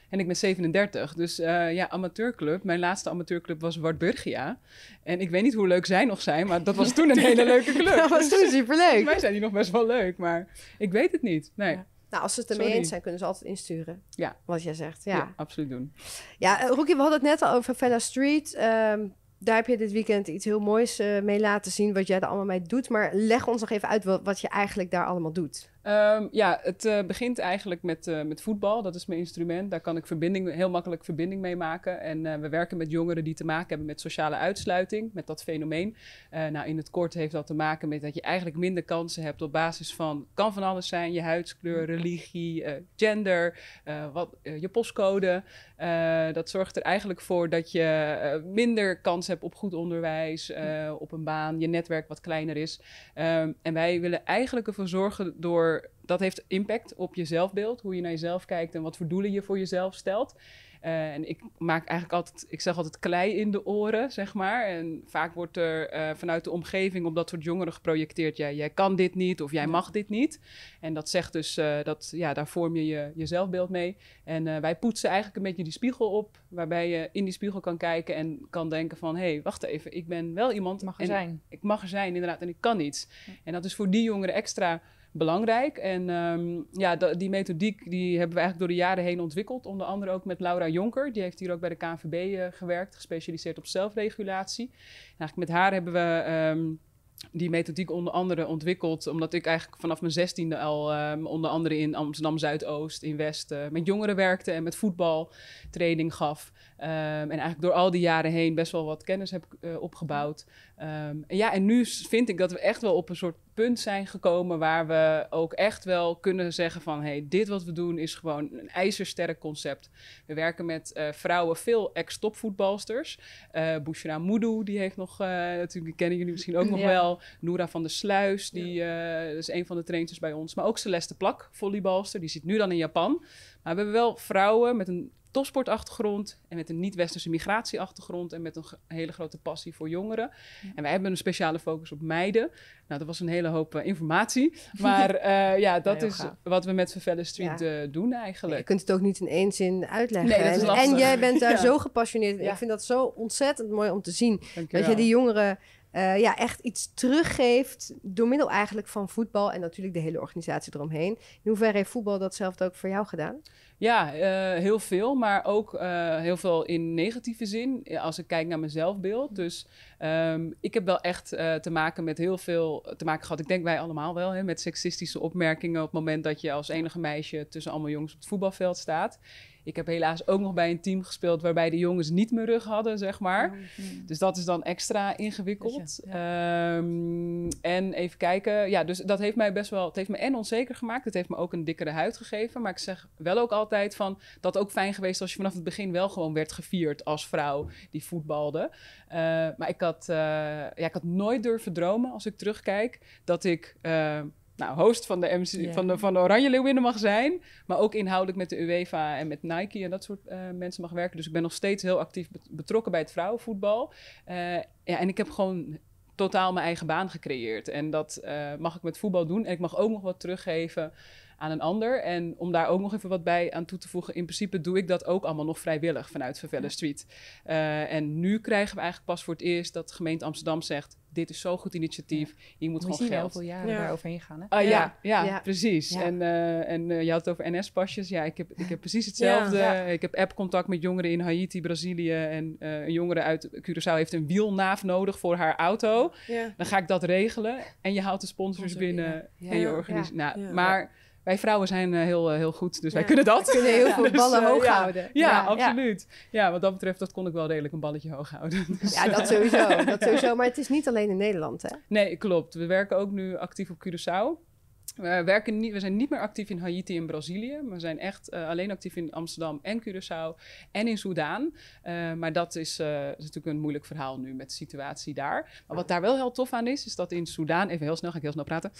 C: En ik ben zevenendertig. Dus uh, ja, amateurclub. Mijn laatste amateurclub was Wartburgia. En ik weet niet hoe leuk zij nog zijn, maar dat was toen een hele leuke club.
A: Dat was toen superleuk.
C: Wij zijn die nog best wel leuk, maar ik weet het niet. Nee.
A: Ja. Nou, als ze het ermee
C: Sorry.
A: eens zijn, kunnen ze altijd insturen.
C: Ja.
A: Wat jij zegt, ja.
C: Ja, absoluut doen.
A: Ja, uh, Rookie, we hadden het net al over Fella Street. Um, daar heb je dit weekend iets heel moois uh, mee laten zien, wat jij er allemaal mee doet. Maar leg ons nog even uit wat, wat je eigenlijk daar allemaal doet.
C: Um, ja, het uh, begint eigenlijk met, uh, met voetbal. Dat is mijn instrument. Daar kan ik verbinding, heel makkelijk verbinding mee maken. En uh, we werken met jongeren die te maken hebben met sociale uitsluiting, met dat fenomeen. Uh, nou, in het kort heeft dat te maken met dat je eigenlijk minder kansen hebt op basis van, kan van alles zijn, je huidskleur, religie, uh, gender, uh, wat, uh, je postcode. Uh, dat zorgt er eigenlijk voor dat je uh, minder kans hebt op goed onderwijs, uh, op een baan, je netwerk wat kleiner is. Um, en wij willen eigenlijk ervoor zorgen door, dat heeft impact op je zelfbeeld, hoe je naar jezelf kijkt en wat voor doelen je voor jezelf stelt. Uh, en ik maak eigenlijk altijd, ik zeg altijd klei in de oren, zeg maar. En vaak wordt er uh, vanuit de omgeving op dat soort jongeren geprojecteerd, ja, jij kan dit niet of jij mag dit niet. En dat zegt dus, uh, dat, ja, daar vorm je je, je zelfbeeld mee. En uh, wij poetsen eigenlijk een beetje die spiegel op, waarbij je in die spiegel kan kijken en kan denken van, hé, hey, wacht even, ik ben wel iemand.
B: Mag er
C: en
B: zijn.
C: Ik mag er zijn, inderdaad, en ik kan iets. Ja. En dat is voor die jongeren extra belangrijk. En um, ja, d- die methodiek die hebben we eigenlijk door de jaren heen ontwikkeld. Onder andere ook met Laura Jonker. Die heeft hier ook bij de K N V B uh, gewerkt, gespecialiseerd op zelfregulatie. En eigenlijk met haar hebben we um, die methodiek onder andere ontwikkeld, omdat ik eigenlijk vanaf mijn zestiende al um, onder andere in Amsterdam Zuidoost, in West, uh, met jongeren werkte en met voetbal training gaf. Um, en eigenlijk door al die jaren heen best wel wat kennis heb uh, opgebouwd. Um, en ja, en nu vind ik dat we echt wel op een soort punt zijn gekomen waar we ook echt wel kunnen zeggen van, hey, dit wat we doen is gewoon een ijzersterk concept. We werken met uh, vrouwen, veel ex-topvoetbalsters. Uh, Bouchra Moudou, die heeft nog, uh, natuurlijk die kennen jullie misschien ook nog ja. wel. Noora van der Sluis, die ja. uh, is een van de trainers bij ons. Maar ook Celeste Plak, volleybalster, die zit nu dan in Japan. Maar we hebben wel vrouwen met een topsportachtergrond en met een niet-westerse migratieachtergrond en met een ge- hele grote passie voor jongeren. Ja. En wij hebben een speciale focus op meiden. Nou, dat was een hele hoop uh, informatie. Maar uh, ja, dat ja, is gaaf. Wat we met Fella Street ja. uh, doen eigenlijk. Ja,
A: je kunt het ook niet in één zin uitleggen.
C: Nee, dat is lastig.
A: En jij bent daar ja. zo gepassioneerd in.
C: Ja.
A: Ik vind dat zo ontzettend mooi om te zien.
C: Dank je
A: dat
C: wel.
A: je die jongeren uh, ja, echt iets teruggeeft door middel eigenlijk van voetbal en natuurlijk de hele organisatie eromheen. In hoeverre heeft voetbal datzelfde ook voor jou gedaan?
C: Ja, uh, heel veel, maar ook uh, heel veel in negatieve zin, als ik kijk naar mijn zelfbeeld. Dus um, ik heb wel echt uh, te maken met heel veel te maken gehad, ik denk wij allemaal wel, hè, met seksistische opmerkingen op het moment dat je als enige meisje tussen allemaal jongens op het voetbalveld staat. Ik heb helaas ook nog bij een team gespeeld waarbij de jongens niet mijn rug hadden, zeg maar. Mm-hmm. Dus dat is dan extra ingewikkeld. Ja. Um, en even kijken, ja, dus dat heeft mij best wel, het heeft me en onzeker gemaakt. Het heeft me ook een dikkere huid gegeven. Maar ik zeg wel ook altijd van, dat ook fijn geweest als je vanaf het begin wel gewoon werd gevierd als vrouw die voetbalde. Uh, maar ik had, uh, ja, ik had nooit durven dromen, als ik terugkijk, dat ik Uh, Nou, host van de, M C, yeah. van, de, van de Oranje Leeuwinnen mag zijn. Maar ook inhoudelijk met de UEFA en met Nike en dat soort uh, mensen mag werken. Dus ik ben nog steeds heel actief betrokken bij het vrouwenvoetbal. Uh, ja, en ik heb gewoon totaal mijn eigen baan gecreëerd. En dat uh, mag ik met voetbal doen. En ik mag ook nog wat teruggeven aan een ander. En om daar ook nog even wat bij aan toe te voegen, in principe doe ik dat ook allemaal nog vrijwillig vanuit Fella Street. Uh, en nu krijgen we eigenlijk pas voor het eerst dat de gemeente Amsterdam zegt, dit is zo'n goed initiatief, ja. je moet
B: we
C: gewoon geld.
B: Heel veel jaren ja. daar overheen gaan, hè?
C: Uh, ja, ja, ja,
A: ja,
C: precies. Ja. En, uh, en uh, je had het over N S-pasjes. Ja, ik heb, ik heb precies hetzelfde. Ja, ja. Ik heb app-contact met jongeren in Haiti, Brazilië. En uh, een jongere uit Curaçao heeft een wielnaaf nodig voor haar auto. Ja. Dan ga ik dat regelen. En je haalt de sponsors Sponsor, binnen ja. en je organisatie. Ja. Nou, ja. Maar wij vrouwen zijn uh, heel, uh, heel goed, dus ja. wij kunnen dat.
A: We kunnen heel veel
C: dus,
A: ballen
C: uh,
A: hoog
C: ja.
A: houden.
C: Ja, ja, absoluut. Ja. ja, wat dat betreft, dat kon ik wel redelijk een balletje hoog houden. Dus,
A: ja, dat sowieso, dat sowieso. Maar het is niet alleen in Nederland, hè?
C: Nee, klopt. We werken ook nu actief op Curaçao. We, werken niet, we zijn niet meer actief in Haiti en Brazilië. We zijn echt uh, alleen actief in Amsterdam en Curaçao en in Soudaan. Uh, maar dat is, uh, is natuurlijk een moeilijk verhaal nu met de situatie daar. Maar wat daar wel heel tof aan is, is dat in Soudaan, even heel snel, ga ik heel snel praten.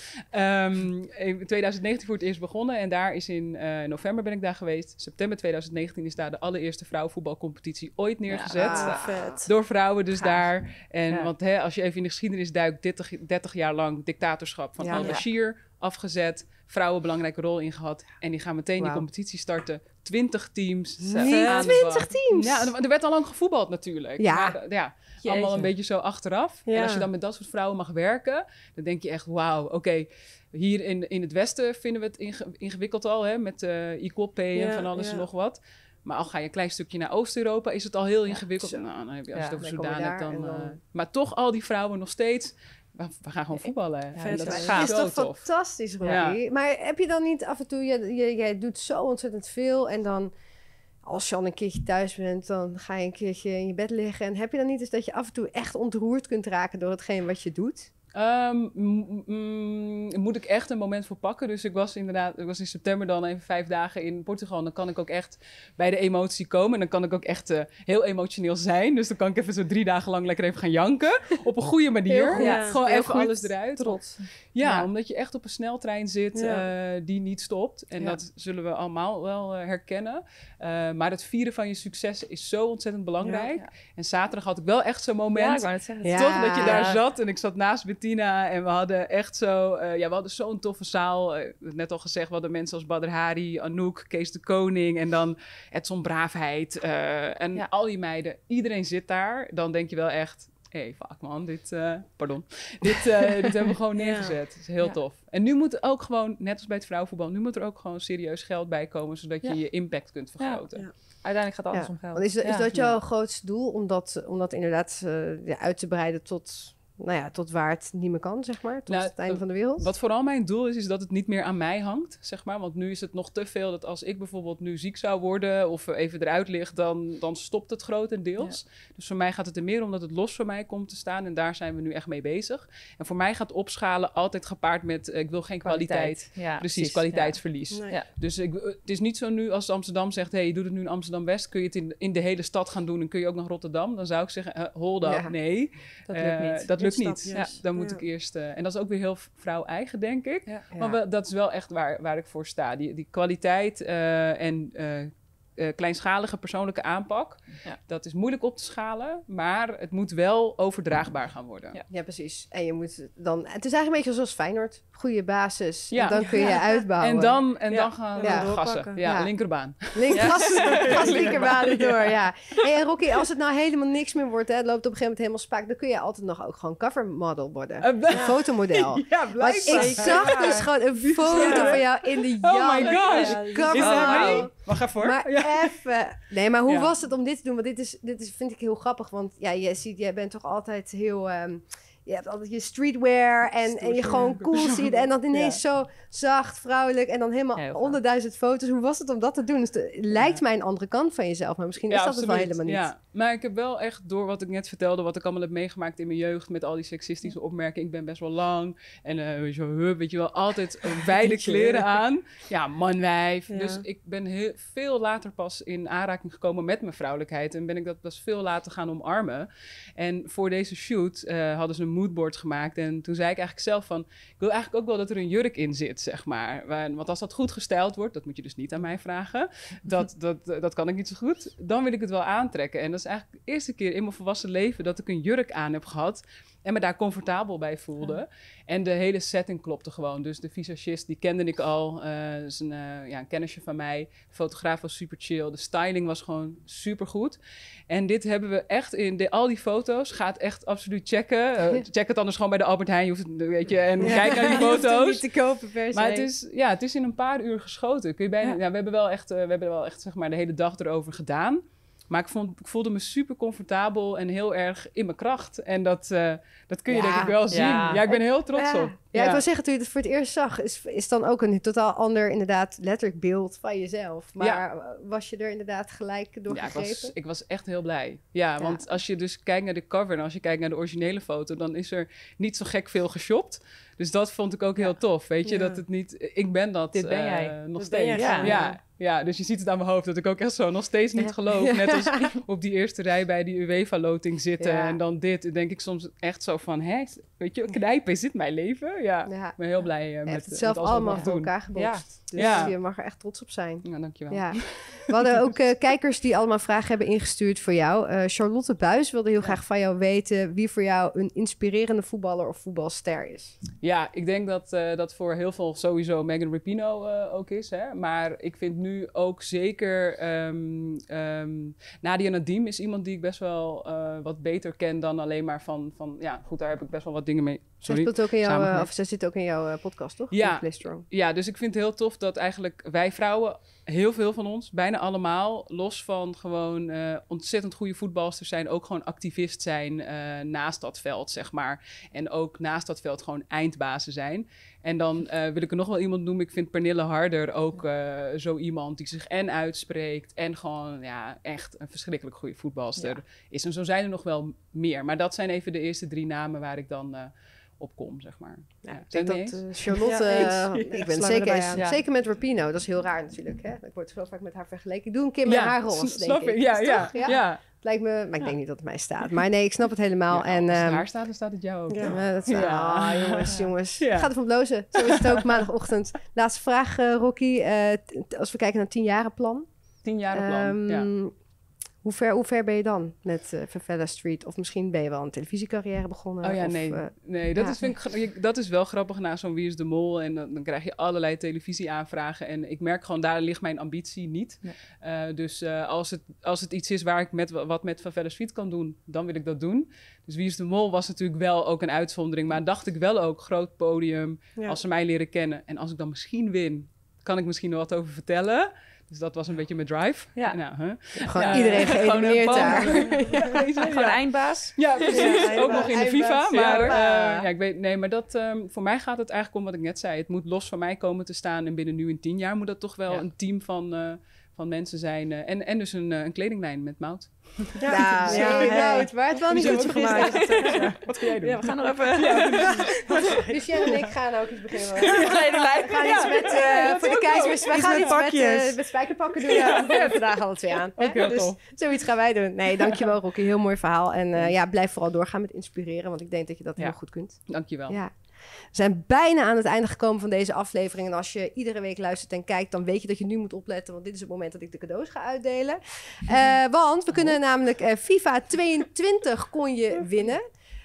C: Um, in twintig negentien voor het eerst begonnen en daar is in uh, november ben ik daar geweest. September twintig negentien is daar de allereerste vrouwenvoetbalcompetitie ooit neergezet.
D: Ja, vet.
C: Door vrouwen dus Gaaf. daar. En
B: Ja.
C: want hè, als je even in de geschiedenis duikt, dertig, dertig jaar lang dictatorschap van ja, al-Bashir. Ja. afgezet, vrouwen een belangrijke rol in gehad. En die gaan meteen
A: Wauw.
C: die competitie starten. twintig teams.
A: Niet
C: aan de
A: twintig
C: bak.
A: teams?
C: Ja, er, er werd al lang gevoetbald natuurlijk.
A: Ja.
C: Maar, uh, ja, allemaal een beetje zo achteraf.
D: Ja.
C: En als je dan met dat soort vrouwen mag werken, dan denk je echt, wauw, oké. Okay, hier in, in het Westen vinden we het inge- ingewikkeld al, hè, met uh, equal pay en
D: Ja,
C: van alles
D: ja.
C: en nog wat. Maar al ga je een klein stukje naar Oost-Europa, is het al heel
B: Ja,
C: ingewikkeld.
B: zo.
C: Nou, dan heb je, als
B: Ja,
C: je het over
A: dan kom je
C: Soedan hebt,
A: daar
C: dan...
A: en dan-
C: Uh, maar toch al die vrouwen nog steeds... We, we gaan gewoon voetballen.
B: Ja,
C: en dat
D: dat
C: is
D: is
C: gaaf.
A: is
C: Zo
A: toch
C: tof.
A: fantastisch, Rocky? Maar heb je dan niet af en toe... Je, je, jij doet zo ontzettend veel en dan... Als je al een keertje thuis bent, dan ga je een keertje in je bed liggen. En heb je dan niet eens dat je af en toe echt ontroerd kunt raken door hetgeen wat je doet?
C: Um, m- m- moet ik echt een moment voor pakken. Dus ik was inderdaad, ik was in september dan even vijf dagen in Portugal. En dan kan ik ook echt bij de emotie komen. En dan kan ik ook echt uh, heel emotioneel zijn. Dus dan kan ik even zo drie dagen lang lekker even gaan janken. Op een goede manier.
D: Heel goed.
C: Ja, gewoon
B: Heel
C: even
B: goed.
C: alles eruit.
B: Trots.
C: Ja,
B: Ja.
C: omdat je echt op een sneltrein zit
D: Ja.
C: uh, die niet stopt. En
B: Ja.
C: dat zullen we allemaal wel uh, herkennen. Uh, maar het vieren van je succes is zo ontzettend belangrijk.
B: Ja.
C: En zaterdag had ik wel echt zo'n moment.
B: Ja, ik wou net zeggen.
A: Ja.
C: Toch dat je daar zat en ik zat naast Bettina en we hadden echt zo, uh, ja, we hadden zo'n toffe zaal. Uh, net al gezegd, we hadden mensen als Badr Hari, Anouk, Kees de Koning en dan Edson Braafheid uh, en
B: Ja.
C: al die meiden. Iedereen zit daar. Dan denk je wel echt, hé, hey, fuck man, dit, uh, pardon, dit, uh, dit hebben we gewoon neergezet. Dat is heel
B: Ja.
C: tof. En nu moet er ook gewoon, net als bij het vrouwenvoetbal, nu moet er ook gewoon serieus geld bij komen, zodat je
B: Ja.
C: je impact kunt vergroten.
D: Ja.
B: Uiteindelijk gaat alles
A: Ja.
B: om geld.
A: Want is, is
B: Ja.
A: dat jouw
C: Ja.
A: grootste doel? Om dat, om dat inderdaad uh, ja, uit te breiden tot, nou ja, tot waar het niet meer kan, zeg maar? Tot
C: Nou,
A: het einde
C: uh,
A: van de wereld?
C: Wat vooral mijn doel is, is dat het niet meer aan mij hangt, zeg maar. Want nu is het nog te veel dat als ik bijvoorbeeld nu ziek zou worden of even eruit lig, dan, dan stopt het grotendeels. Dus voor mij gaat het er meer om dat het los van mij komt te staan en daar zijn we nu echt mee bezig. En voor mij gaat opschalen altijd gepaard met, uh, ik wil geen kwaliteit.
B: Ja,
C: Precies, kwaliteitsverlies.
D: Nee.
B: Ja.
C: Dus ik, het is niet zo nu als Amsterdam zegt, hé, hey, je doet het nu in Amsterdam-West, kun je het in, in de hele stad gaan doen en kun je ook naar Rotterdam? Dan zou ik zeggen, uh, hold up,
A: Ja.
C: nee.
B: Dat
C: Uh,
B: lukt niet.
C: Dat lukt
D: In
C: niet.
D: stapjes.
C: Dan moet
D: Ja.
C: ik eerst... Uh, en dat is ook weer heel vrouw-eigen, denk ik.
B: Ja.
A: Ja.
C: Maar we, dat is wel echt waar, waar ik voor sta. Die, die kwaliteit uh, en uh, uh, kleinschalige persoonlijke aanpak.
B: Ja.
C: Dat is moeilijk op te schalen, maar het moet wel overdraagbaar gaan worden.
B: Ja.
A: Ja, precies. En je moet dan... Het is eigenlijk een beetje zoals Feyenoord. Goede basis.
C: Ja.
A: En dan kun je
C: Ja.
A: uitbouwen.
C: En dan, en
B: Ja.
C: dan gaan we
A: Ja.
C: gassen.
D: Doorpakken.
C: Ja,
A: Ja.
C: linkerbaan.
A: Link,
B: Ja.
A: gas, gas linkerbaan
C: Ja.
A: door, ja. Hey, en Rocky, als het nou helemaal niks meer wordt, hè, het loopt op een gegeven moment helemaal spaak, dan kun je altijd nog ook gewoon covermodel worden.
C: Uh,
A: Een fotomodel.
C: Ja,
A: Want
C: blijkbaar.
A: ik zag dus gewoon een foto van jou in de jas.
C: Oh my gosh.
D: Ja,
C: Is
A: Cover
C: dat
A: model.
C: me? Maar ga voor.
A: Maar
C: Ja.
A: even... Nee, maar hoe
C: Ja.
A: was het om dit te doen? Want dit, is, dit is, vind ik heel grappig. Want ja, je ziet, jij bent toch altijd heel... ehm, je hebt altijd je streetwear en, en je gewoon cool ziet. En dan ineens zo zacht, vrouwelijk. En dan helemaal
B: Ja, heel gaaf.
A: honderdduizend foto's. Hoe was het om dat te doen? Dus het lijkt mij een andere kant van jezelf. Maar misschien is dat het wel helemaal niet.
C: Ja, maar ik heb wel echt door wat ik net vertelde, wat ik allemaal heb meegemaakt in mijn jeugd met al die seksistische opmerkingen. Ik ben best wel lang en uh, weet, je wel, hup, weet je wel, altijd uh, wijde kleren aan. Ja, man-wijf.
D: Ja.
C: Dus ik ben heel, veel later pas in aanraking gekomen met mijn vrouwelijkheid en ben ik dat pas veel later gaan omarmen. En voor deze shoot uh, hadden ze een moodboard gemaakt en toen zei ik eigenlijk zelf van, ik wil eigenlijk ook wel dat er een jurk in zit, zeg maar. Want als dat goed gestyled wordt, dat moet je dus niet aan mij vragen, dat, dat, dat kan ik niet zo goed, dan wil ik het wel aantrekken. En dat is eigenlijk de eerste keer in mijn volwassen leven dat ik een jurk aan heb gehad en me daar comfortabel bij voelde. Ja. En de hele setting klopte gewoon. Dus de visagist, die kende ik al. Uh, dat is een, uh, ja, een kennisje van mij. De fotograaf was super chill. De styling was gewoon super goed. En dit hebben we echt in de, al die foto's. Gaat echt absoluut checken. Uh, check het anders gewoon bij de Albert Heijn. Je hoeft het, weet je, en ja. kijk naar die foto's.
A: Niet te kopen per se.
C: Maar het is, ja, het is in een paar uur geschoten. Kun je bijna, ja. Ja, we hebben wel echt, uh, we hebben wel echt zeg maar, de hele dag erover gedaan. Maar ik, vond, ik voelde me super comfortabel en heel erg in mijn kracht. En dat, uh, dat kun je
A: ja,
C: denk ik wel zien.
B: ja.
C: Ja, ik ben heel trots
A: ja.
C: op.
A: Ja, ja, ik wil zeggen, toen je het voor het eerst zag, is, is dan ook een totaal ander, inderdaad, letterlijk beeld van jezelf. Maar ja. was je er inderdaad gelijk door
C: ja,
A: gegrepen?
C: Ik was, ik was echt heel blij. Ja, ja, want als je dus kijkt naar de cover en als je kijkt naar de originele foto, dan is er niet zo gek veel geshopt. Dus dat vond ik ook heel ja. tof. Weet je, ja. dat het niet... Ik ben dat
B: Dit ben
C: uh,
B: jij.
C: nog
D: Dit
C: steeds.
D: ben jij
C: ja.
D: gewoon,
C: Ja.
D: ja.
C: ja, dus je ziet het aan mijn hoofd dat ik ook echt zo nog steeds niet ja. geloof. Net als op die eerste rij bij die UEFA-loting zitten ja. en dan dit. Dan denk ik soms echt zo van, hè, weet je, knijpen, is dit mijn leven? Ja,
A: ja.
C: ik ben heel blij uh,
A: je
C: met
A: hebt het zelf
C: met
A: allemaal voor elkaar gebokst.
B: Ja.
A: Dus
C: ja.
A: je mag er echt trots op zijn.
C: Ja, dankjewel.
A: Ja. We hadden ook uh, kijkers die allemaal vragen hebben ingestuurd voor jou. Uh, Charlotte Buis wilde heel graag van jou weten wie voor jou een inspirerende voetballer of voetbalster is.
C: Ja, ik denk dat uh, dat voor heel veel sowieso Megan Rapinoe uh, ook is. Hè? Maar ik vind nu ook zeker um, um, Nadia Nadim is iemand die ik best wel uh, wat beter ken dan alleen maar van, van... Ja, goed, daar heb ik best wel wat dingen mee. Sorry.
A: Zij, ook in jouw, uh, of zij zit ook in jouw uh, podcast, toch?
C: Ja, ja, dus ik vind het heel tof dat eigenlijk wij vrouwen, heel veel van ons, bijna allemaal, los van gewoon uh, ontzettend goede voetbalsters zijn, ook gewoon activist zijn uh, naast dat veld, zeg maar. En ook naast dat veld gewoon eindbazen zijn. En dan uh, wil ik er nog wel iemand noemen. Ik vind Pernille Harder ook uh, zo iemand die zich en uitspreekt en gewoon ja, echt een verschrikkelijk goede voetbalster ja. is. En zo zijn er nog wel meer. Maar dat zijn even de eerste drie namen waar ik dan... Uh, op kom, zeg maar.
A: Ja, ja, ik denk dat uh, Charlotte... Ja, uh, ik ben zeker, ja. zeker met Rapinoe. Dat is heel raar natuurlijk. Hè? Ik word zo vaak met haar vergeleken. Ik doe een keer met ja, haar rol, denk ik.
C: Ja, ja,
A: ja.
C: ja.
A: Het lijkt me... Maar ik ja. denk niet dat het mij staat. Maar nee, ik snap het helemaal.
C: Ja,
A: en,
C: als het
A: um,
C: haar staat, dan staat het jou ook.
A: Ja, ja. Dat is, ja. Oh, jongens, jongens. Ja. Ik ga ervan blozen. Zo is het ook maandagochtend. Laatste vraag, uh, Rocky. Uh, t- als we kijken naar het tienjarenplan.
C: Tienjarenplan, um, ja.
A: Hoe ver, hoe ver ben je dan met uh, Favela Street? Of misschien ben je wel een televisiecarrière begonnen?
C: Oh ja,
A: of,
C: nee.
A: Uh,
C: nee dat,
A: ja.
C: is, vind ik, dat is wel grappig na zo'n Wie is de Mol. En dan, dan krijg je allerlei televisieaanvragen. En ik merk gewoon, daar ligt mijn ambitie niet. Ja. Uh, dus uh, als, het, als het iets is waar ik met, wat met Favela Street kan doen, dan wil ik dat doen. Dus Wie is de Mol was natuurlijk wel ook een uitzondering. Maar dacht ik wel ook, groot podium, ja. als ze mij leren kennen. En als ik dan misschien win, kan ik misschien nog wat over vertellen. Dus dat was een beetje mijn drive.
B: Ja.
C: Nou, huh?
A: Gewoon ja, iedereen geëlimineerd daar.
B: ja, gewoon ja. eindbaas.
C: Ja, precies. Ja, eindbaas. Ook nog in de FIFA. Maar,
A: ja,
C: uh, ja, ik weet, nee, maar dat, um, voor mij gaat het eigenlijk om wat ik net zei. Het moet los van mij komen te staan. En binnen nu in tien jaar moet dat toch wel ja. een team van, uh, van mensen zijn. Uh, en, en dus een, uh, een kledinglijn met Mout.
A: Ja, ja, ja, ja hey. Maar het wel niet goed gemaakt.
C: Wat ga jij doen?
B: Ja, we gaan nog even... Ja.
A: Lucien en ik gaan ook iets beginnen. We gaan iets met... Uh, voor de keizers. Wij gaan iets met, uh, met spijkerpakken doen. Ja, we hebben vandaag alle twee aan.
C: Okay,
A: dus zoiets gaan wij doen. Nee, dankjewel Rocky. Heel mooi verhaal. En uh, ja, blijf vooral doorgaan met inspireren. Want ik denk dat je dat ja. heel goed kunt.
C: Dankjewel.
A: Ja. We zijn bijna aan het einde gekomen van deze aflevering. En als je iedere week luistert en kijkt, dan weet je dat je nu moet opletten. Want dit is het moment dat ik de cadeaus ga uitdelen. Uh, want we kunnen namelijk uh, FIFA tweeëntwintig kon je winnen.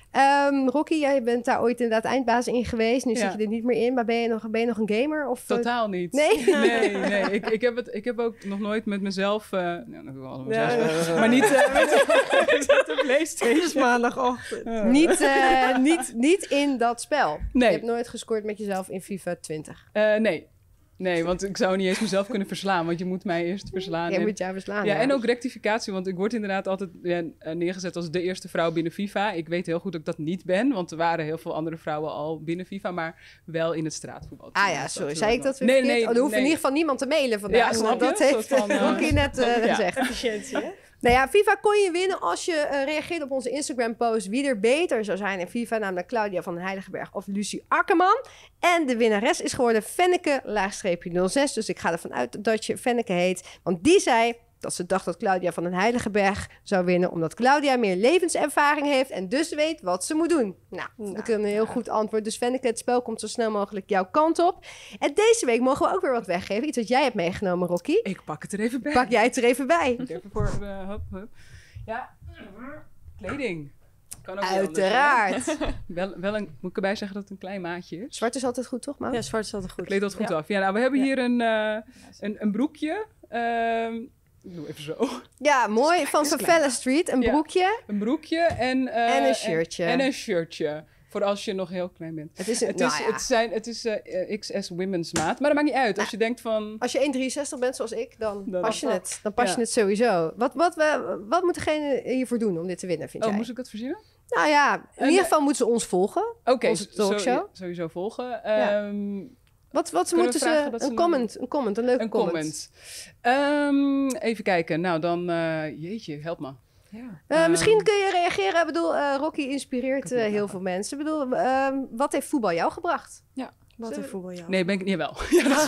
A: Um, Rocky, jij bent daar ooit inderdaad eindbaas in geweest. Nu ja. zit je er niet meer in. Maar ben je nog, ben je nog een gamer? Of,
C: Totaal niet.
A: Nee?
C: Nee, nee. Ik, ik, heb het, ik heb ook nog nooit met mezelf... Uh, nou, dat wel mezelf ja. Maar niet uh, met, met de PlayStation.
D: Maandagochtend.
A: Uh. Niet, uh, niet, niet in dat spel.
C: Nee.
A: Je hebt nooit gescoord met jezelf in FIFA twintig.
C: Uh, nee. Nee, want ik zou niet eens mezelf kunnen verslaan, want je moet mij eerst verslaan.
A: Jij
C: en,
A: moet jou verslaan.
C: Ja,
A: ja,
C: en ook rectificatie, want ik word inderdaad altijd ja, neergezet als de eerste vrouw binnen FIFA. Ik weet heel goed dat ik dat niet ben, want er waren heel veel andere vrouwen al binnen FIFA, maar wel in het straatvoetbal.
A: Ah ja, sorry. Zei ik dat weer
C: nee,
A: verkeerd?
C: nee,
A: oh, er hoeft
C: nee.
A: in ieder geval niemand te mailen vandaag.
C: Ja, snap je?
A: Dat heeft
C: van, uh,
A: Rocky net uh,
C: ja.
A: gezegd.
D: Efficiëntie, hè?
A: Nou ja, FIFA kon je winnen als je uh, reageert op onze Instagram-post wie er beter zou zijn in FIFA, namelijk Claudia van den Heiligenberg of Lucie Akkerman. En de winnares is geworden Fenneke nul zes. Dus ik ga ervan uit dat je Fenneke heet. Want die zei dat ze dacht dat Claudia van den Heiligenberg zou winnen, omdat Claudia meer levenservaring heeft en dus weet wat ze moet doen. Nou, nou dat is een heel goed antwoord. Dus Fenneke, het spel komt zo snel mogelijk jouw kant op. En deze week mogen we ook weer wat weggeven. Iets wat jij hebt meegenomen, Rocky.
C: Ik pak het er even bij.
A: Pak jij het er even bij.
C: Even voor, uh, hup, hup. Ja, kleding. Kan ook
A: uiteraard.
C: Wel, wel, wel een, moet ik erbij zeggen dat het een klein maatje is?
A: Zwart is altijd goed, toch, Maud?
D: Ja, zwart is altijd goed.
C: Kleed dat goed
D: ja.
C: af. Ja, nou, we hebben
D: ja.
C: hier een, uh, een, een broekje. Uh, ik doe even zo.
A: Ja, mooi. Van Favela Street. Een broekje.
C: Ja, een broekje en... Uh,
A: en een shirtje.
C: En, en een shirtje. Voor als je nog heel klein bent.
A: Het is, een,
C: het
A: nou
C: is,
A: ja.
C: het zijn, het is uh, X S women's maat. Maar dat maakt niet uit. Als je denkt van...
A: Als je één komma drieënzestig bent zoals ik, dan, dan pas je
C: dat.
A: het. Dan pas ja. je het sowieso. Wat, wat, we, wat moet degene hiervoor doen om dit te winnen, vind
C: oh,
A: jij?
C: moest ik dat verzinnen?
A: Nou ja, in en, ieder geval moeten ze ons volgen.
C: Oké, okay,
A: onze talkshow.
C: Zo, sowieso volgen.
A: Ja.
C: Um,
A: Wat, wat moeten ze... Een ze comment, een comment, een leuke
C: een
A: comment.
C: comment. Um, even kijken. Nou, dan... Uh, jeetje, help me.
A: Ja. Uh, um, misschien kun je reageren. Ik bedoel, uh, Rocky inspireert uh, heel veel mensen. Ik bedoel, uh, wat heeft voetbal jou gebracht?
C: Ja.
D: Wat heeft voetbal jou?
C: Nee, ben ik niet wel. Ja, dat is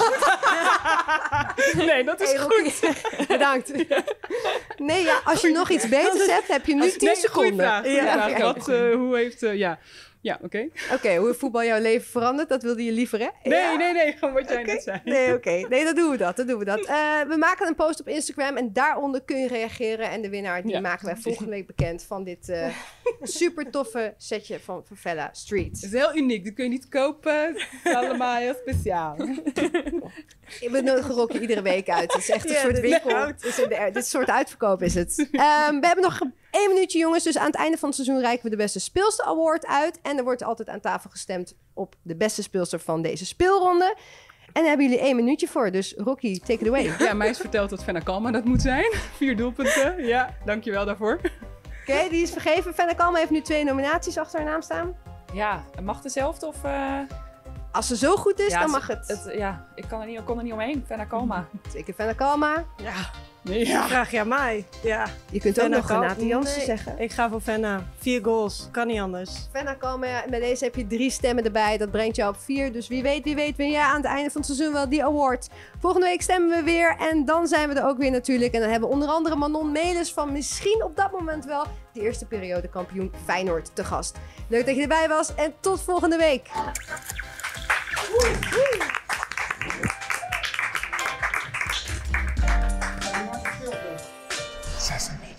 C: goed. Nee, dat is hey, goed.
A: Bedankt. Nee, ja, als je nog iets beters hebt, heb je nu tien
C: nee,
A: seconden.
C: Vraag,
A: ja,
C: vraag. Wat, uh, hoe heeft... Uh, ja. Ja, oké. Okay.
A: Oké, okay, hoe voetbal jouw leven verandert, dat wilde je liever, hè?
C: Nee,
A: ja?
C: nee, nee, gewoon wat jij
A: okay.
C: net zei.
A: Nee, oké. Okay. Nee, dan doen we dat, dan doen we dat. Uh, we maken een post op Instagram en daaronder kun je reageren. En de winnaar, die ja. maken wij volgende week bekend van dit uh, super toffe setje van Favela Street.
C: Het is heel uniek, dat kun je niet kopen. Het is allemaal heel speciaal.
A: We nodigen Rocky iedere week uit. Het is echt een ja, soort winkel. Het is een, dit is soort uitverkoop is het. Um, we hebben nog één minuutje, jongens. Dus aan het einde van het seizoen reiken we de beste speelster award uit. En er wordt altijd aan tafel gestemd op de beste speelster van deze speelronde. En daar hebben jullie één minuutje voor. Dus Rocky, take it away.
C: Ja, mij is verteld dat Fenna Kalma dat moet zijn. Vier doelpunten. Ja, dankjewel daarvoor.
A: Oké, okay, die is vergeven. Fenna Kalma heeft nu twee nominaties achter haar naam staan.
B: Ja, mag dezelfde of... Uh...
A: Als ze zo goed is,
B: ja,
A: dan mag het.
B: het. Ja, ik kan er niet, kon er niet omheen. Fenna Kalma.
A: Zeker Fenna Kalma.
D: Ja.
C: Ja.
D: Vraag je aan mij. Ja.
A: Je kunt Fenna ook nog Renate Jansen nee. zeggen.
D: Ik ga voor Fenna. Vier goals. Kan niet anders.
A: Fenna Kalma, ja, met deze heb je drie stemmen erbij. Dat brengt jou op vier. Dus wie weet, wie weet win jij aan het einde van het seizoen wel die award. Volgende week stemmen we weer. En dan zijn we er ook weer natuurlijk. En dan hebben we onder andere Manon Melis van misschien op dat moment wel de eerste periode kampioen Feyenoord te gast. Leuk dat je erbij was. En tot volgende week. Woe, woe. Sesame.